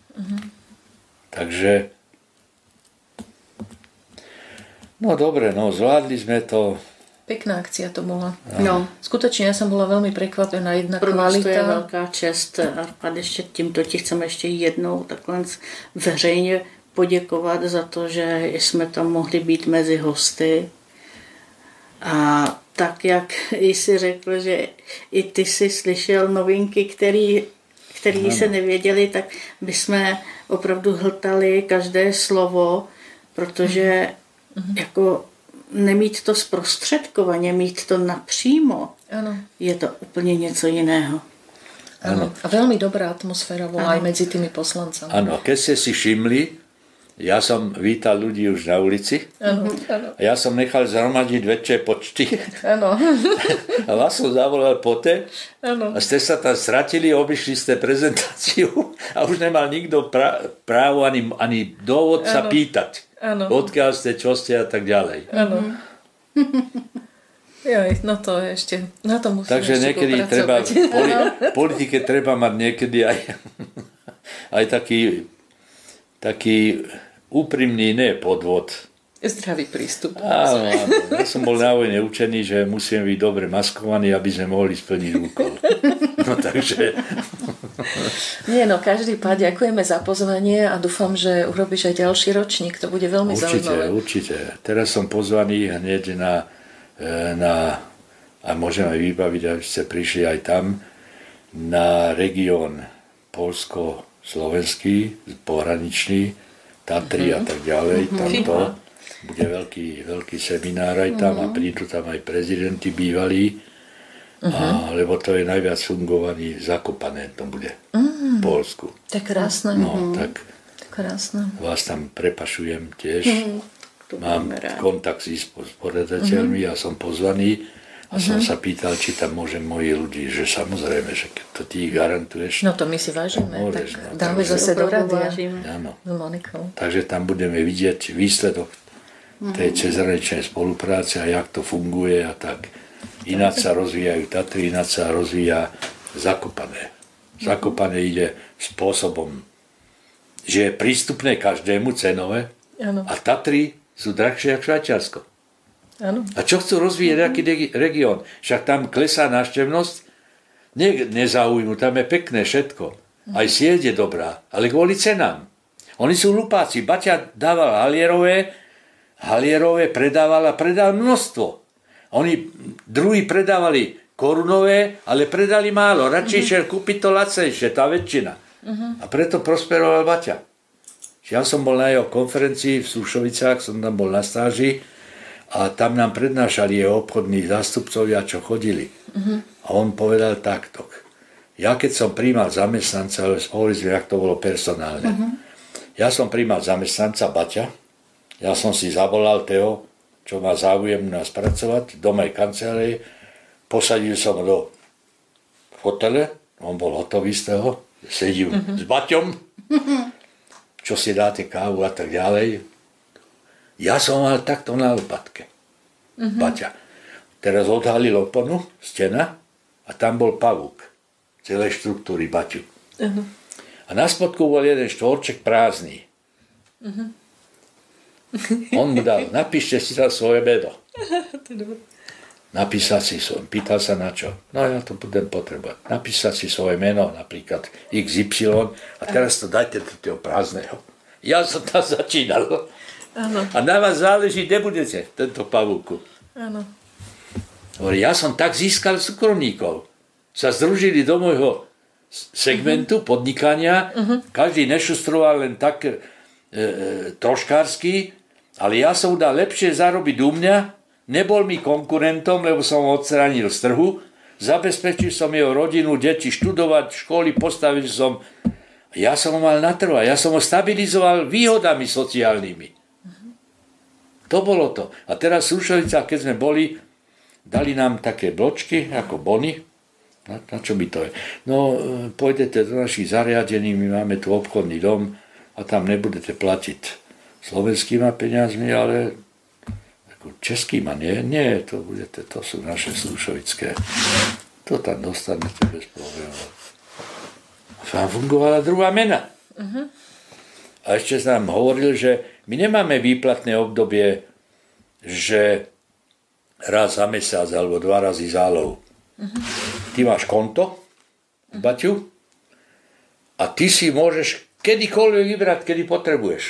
Takže no dobre, no zvládli sme to. Pekná akcia to bola. No. Skutočne ja som bola veľmi prekvapená. Jedna Pro nás to je kvalita. velká čest. Arpad, ještě tímto ti chceme ještě jednou takhle veřejně poděkovat za to, že jsme tam mohli být mezi hosty. A tak, jak jsi řekl, že i ty jsi slyšel novinky, který se nevěděli, tak bychom opravdu hltali každé slovo, protože jako nemít to zprostředkovaně, mít to napřímo, Áno. je to úplně něco jiného. Áno. A veľmi dobrá atmosféra bola aj medzi tými poslancami. Áno, keď ste si všimli, ja som vítal ľudí už na ulici. Áno. A ja som nechal zhromaždiť väčšie počty. Áno. A vás som zavolal poté. Áno. A ste sa tam stratili, obišli ste prezentáciu a už nemal nikto právo ani dôvod sa pýtať. Áno. Odkiaľ ste, čo ste a tak ďalej. Áno. Joj, no to je ešte, na to musíme Takže ešte niekedy treba, v politike treba mať niekedy aj taký úprimný, nie podvod. Zdravý prístup. Áno. Ja som bol na vojne učený, že musíme byť dobre maskovaní, aby sme mohli splniť úkol. No takže... Nie, no každý pád ďakujeme za pozvanie a dúfam, že urobíš aj ďalší ročník. To bude veľmi zaujímavé. Určite. Teraz som pozvaný hneď na a môžeme aj vybaviť, aby ste prišli aj tam, na región Poľsko-Slovenský, pohraničný, Tatry a tak ďalej. Tamto bude veľký seminár aj tam a prídu tam aj prezidenti bývalí, lebo to je najviac fungovaní Zakopané, to bude v Poľsku. To je krásne. No, tak krásne. vás tam prepašujem tiež. Mám kontakt s sporedateľmi a som pozvaný a som sa pýtal, či tam môžem moji ľudí, že samozrejme, že to ty garantuješ. No to my si vážime, môžeš, tak dáme zase do radia s Monikou. Takže tam budeme vidieť výsledok tej cezhraničnej spolupráce a jak to funguje a tak. Ináč sa rozvíjajú Tatry, ináč sa rozvíja Zakopané. Zakopané ide spôsobom, že je prístupné každému cenové a Tatry sú drahšie ako Švajčiarsko. Áno. A čo chcú rozvíjať aký región? Však tam klesá návštevnosť, nezaujímu, tam je pekné všetko. Aj sieť je dobrá, ale kvôli cenám. Oni sú hlupáci. Baťa dával halierové predal množstvo. Oni druhí predávali korunové, ale predali málo. Radšej šiel kúpiť to lacnejšie, tá väčšina. A preto prosperoval Baťa. Ja som bol na jeho konferencii v Sušovicách, som tam bol na stáži a tam nám prednášali jeho obchodní zástupcovia, čo chodili. A on povedal takto. Ja keď som prijímal zamestnanca, hovorili sme, jak to bolo personálne. Ja som prijímal zamestnanca Baťa, ja som si zavolal toho, čo má záujem nás pracovať, do mojej kancelárie, posadil som do fotele, on bol hotový z toho, sedím s Baťom, čo si dáte kávu a tak ďalej. Ja som mal takto na lopatke. Baťa. Teraz odhalil oponu, stena a tam bol pavúk celej štruktúry Baťu. A na spodku bol jeden štvorček prázdny. On mu dal, napíšte si tam svoje meno. Napísať si svoje, pýtal sa na čo. No ja to budem potrebovať. Napísať si svoje meno, napríklad XY a teraz to dajte do toho prázdneho. Ja som tam začínal. Áno. A na vás záleží, kde budete, tento pavúku. Áno. Hovorí, ja som tak získal súkromníkov. Sa združili do môjho segmentu podnikania. Každý nešustroval len tak troškársky, ale ja som dal lepšie zarobiť u mňa. Nebol mi konkurentom, lebo som ho odstránil z trhu. Zabezpečil som jeho rodinu, deti študovať, školy, postavil som. Ja som ho mal na trhu a ja som ho stabilizoval výhodami sociálnymi. To bolo to. A teraz v Slušovicách, keď sme boli, dali nám také bločky, ako bony. Na čo by to je? No, pôjdete do našich zariadení, my máme tu obchodný dom a tam nebudete platiť slovenskými peniazmi, ale českýma, nie? Nie, to sú naše slušovické. To tam dostanete bez problémov. Vám fungovala druhá mena. A ešte sa nám hovoril, že my nemáme výplatné obdobie, že raz za mesiac alebo 2 razy za lov. Ty máš konto, Baťu, a ty si môžeš kedykoľvek vybrať, kedy potrebuješ.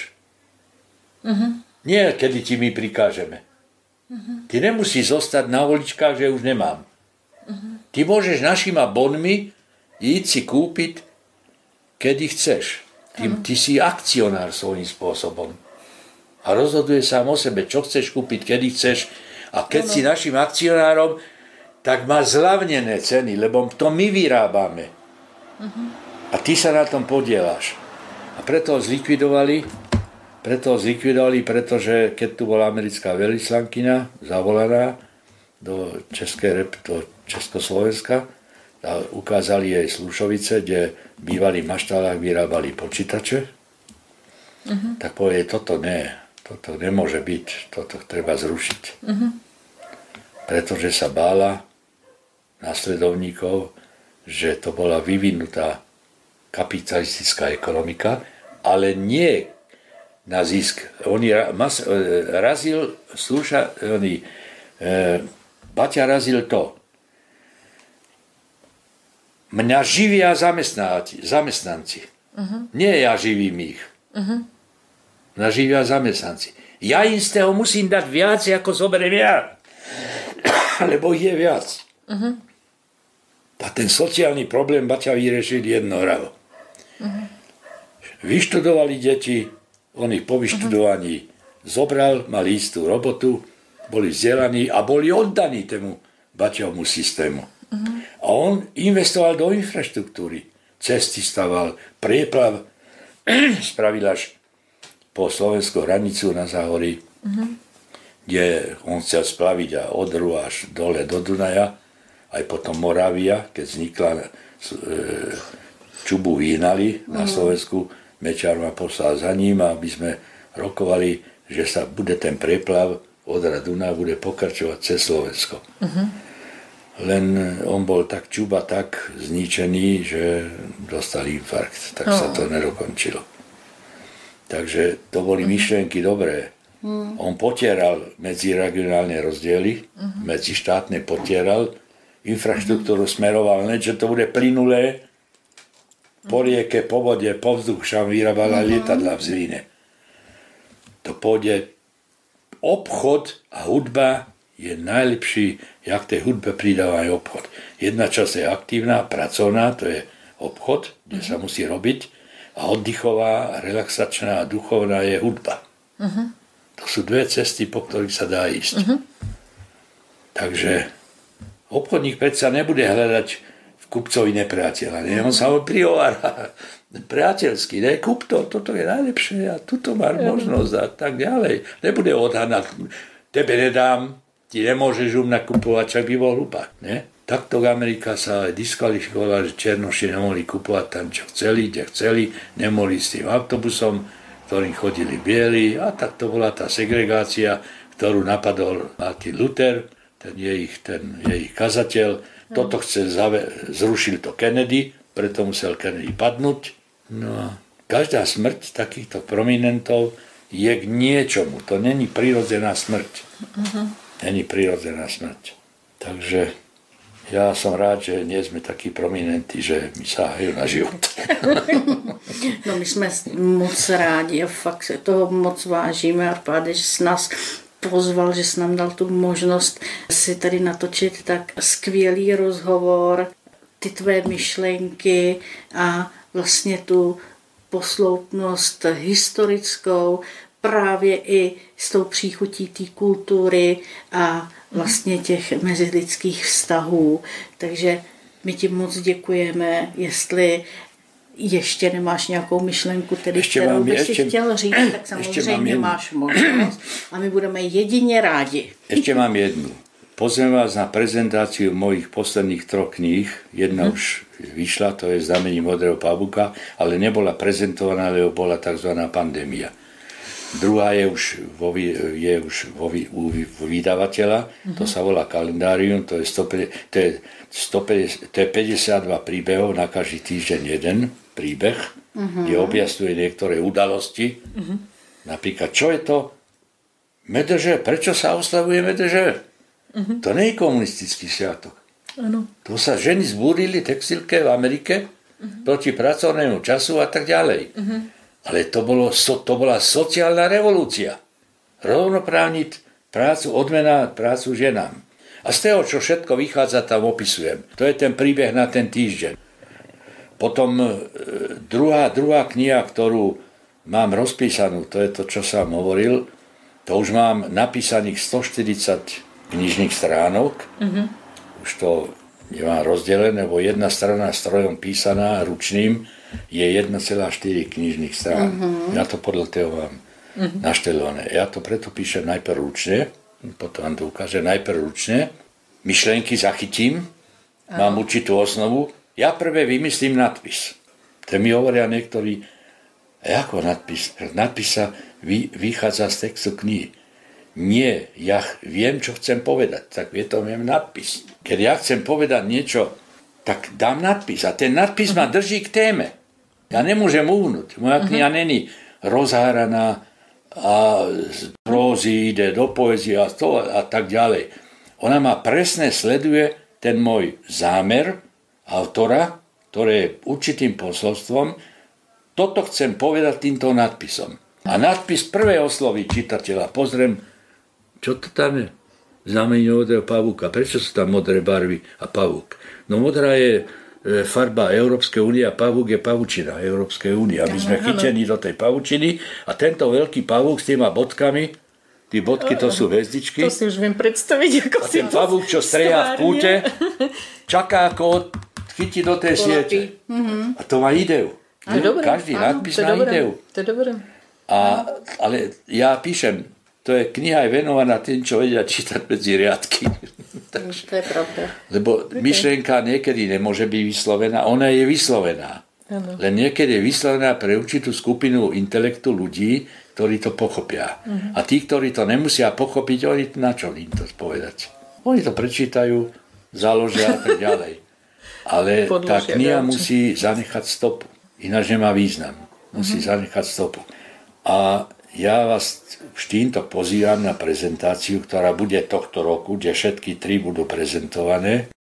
Nie, kedy ti my prikážeme. Ty nemusíš zostať na uličkách, že už nemám. Ty môžeš našima bonmi ísť si kúpiť, kedy chceš. Ty si akcionár svojím spôsobom. A rozhoduje sám o sebe, čo chceš kúpiť, kedy chceš. A keď si našim akcionárom, tak má zľavnené ceny, lebo to my vyrábame. A ty sa na tom podieláš. A preto ho zlikvidovali, pretože keď tu bola americká veľvyslankyňa zavolaná do Československa, a ukázali jej Slušovice, kde bývalí maštálách vyrábali počítače, tak povie, toto nemôže byť, toto treba zrušiť. Pretože sa bála následovníkov, že to bola vyvinutá kapitalistická ekonomika, ale nie na zisk. Baťa razil to. Mňa živia zamestnanci. Nie ja živím ich. Mňa živia zamestnanci. Ja im z toho musím dať viac, ako zoberiem ja. Lebo ich je viac. A ten sociálny problém Baťa vyriešil jednoravo. Vyštudovali deti, on ich po vyštudovaní zobral, mali istú robotu, boli vzdelaní a boli oddaní tému Baťovmu systému. A on investoval do infraštruktúry. Cesty staval, prieplav spravil až po slovenskú hranicu na Záhorí, kde on chcel splaviť a Odru až dole do Dunaja, aj potom Moravia, keď vznikla, Čubu vyhnali na Slovensku, Mečiar ma poslal za ním, aby sme rokovali, že sa bude ten prieplav Odra Dunaj bude pokračovať cez Slovensko. Len on bol tak Čuba tak zničený, že dostal infarkt, tak sa to nedokončilo. Takže to boli myšlienky dobré. On potieral medziregionálne rozdiely, medzištátne potieral, infraštruktúru smeroval, ne, že to bude plynulé, po rieke, po vode, po vzduchu, však vyrábala lietadla v Zlíne. To pôjde obchod a hudba je najlepší, jak tej hudbe pridáva aj obchod. Jedna časť je aktívna, pracovná, to je obchod, kde sa musí robiť, a oddychová, relaxačná a duchovná je hudba. To sú dve cesty, po ktorých sa dá ísť. Takže obchodník predsa nebude hľadať v kupcovi nepriateľa. Nie? On sa ho prihovára priateľsky. Ne? Kúp to, toto je najlepšie a tuto máš možnosť a tak ďalej. Nebude odhadnať, tebe nedám, ti nemôžeš nakupovať, čak by bol hlupák. Takto Amerika sa diskvalifikovala, že černoši nemohli kupovať tam, čo chceli, kde chceli, nemohli s tým autobusom, ktorým chodili bieli, a tak to bola tá segregácia, ktorú napadol Martin Luther, ten je ich kazateľ. Toto zrušil to Kennedy, preto musel Kennedy padnúť. No a každá smrť takýchto prominentov je k niečomu. To není prirodzená smrť. Není prirodzená smrť. Takže ja som rád, že nie sme takí prominenti, že mi sahajú na život. No my jsme moc rádi a fakt se toho moc vážíme, Arpáde, že jsi nás pozval, že jsi nám dal tu možnost si tady natočit tak skvělý rozhovor, ty tvé myšlenky a vlastně tu posloupnost historickou, právě i s tou příchutí té kultury a vlastně těch mezilidských vztahů. Takže my ti moc děkujeme, jestli ještě nemáš nějakou myšlenku, tedy kterou bys si chtěl říct, tak samozřejmě máš možnost a my budeme jedině rádi. Ešte mám jednu. Pozvem vás na prezentáciu mojich posledných 3 kníh. Jedna už vyšla, to je Znamení modrého pavúka, ale nebola prezentovaná, lebo bola tzv. Pandémia. Druhá je už u vydavateľa, to sa volá Kalendárium, to je 52 príbehov, na každý týždeň jeden príbeh, kde objasňuje niektoré udalosti. Napríklad, čo je to MDŽ? Prečo sa oslavuje MDŽ? To nie je komunistický sviatok. Áno. To sa ženy zbúrili textilke v Amerike proti pracovnému času a tak ďalej. Ale to bola sociálna revolúcia. Rovnoprávniť prácu, odmena prácu ženám. A z toho, čo všetko vychádza, tam opisujem. To je ten príbeh na ten týždeň. Potom druhá kniha, ktorú mám rozpísanú, to je to, čo som hovoril, to už mám napísaných 140 knižných stránok. Už to nemám rozdelené, lebo jedna strana strojom písaná, ručným, je 1,4 knižných strán. Ja to podľa toho mám naštelované. Ja to preto píšem najprv ručne, potom vám to ukážem, najprv ručne, myšlenky zachytím, mám určitú osnovu, ja prvé vymyslím nadpis. To mi hovoria niektorí, ako nadpis? Nadpis sa vychádza z textu knihy. Nie, ja viem, čo chcem povedať, tak je to viem nadpis. Keď ja chcem povedať niečo, tak dám nadpis a ten nadpis ma drží k téme. Ja nemôžem uhnúť. Moja kniha není rozháraná a z prózy ide do poezie a tak ďalej. Ona ma presne sleduje ten môj zámer autora, ktorý je určitým posolstvom. Toto chcem povedať týmto nadpisom. A nadpis prvé osloví čitateľa. Pozriem, čo to tam je? Znamenie modrého pavúka. Prečo sú tam modré barvy a pavúk? No modrá je farba Európskej únie a pavúk je pavučina Európskej únie. Aby sme chytení do tej pavučiny a tento veľký pavúk s týma bodkami, tí bodky to sú hvezdičky. To si už viem predstaviť, ako a ten pavúk, čo strieha v púte, čaká, ako chytí do tej siete. A to má ideu. Každý nadpis má ideu. To je dobré. Ale ja píšem, to je kniha je venovaná tým, čo vedia čítať medzi riadky. To je pravda. Lebo myšlienka niekedy nemôže byť vyslovená, ona je vyslovená. Ano. Len niekedy je vyslovená pre určitú skupinu intelektu ľudí, ktorí to pochopia. A tí, ktorí to nemusia pochopiť, oni na čo im to povedať? Oni to prečítajú, založia a tak ďalej. Ale tá kniha musí zanechať stopu. Ináč nemá význam. Musí zanechať stopu. A ja vás už týmto pozývam na prezentáciu, ktorá bude tohto roku, kde všetky 3 budú prezentované.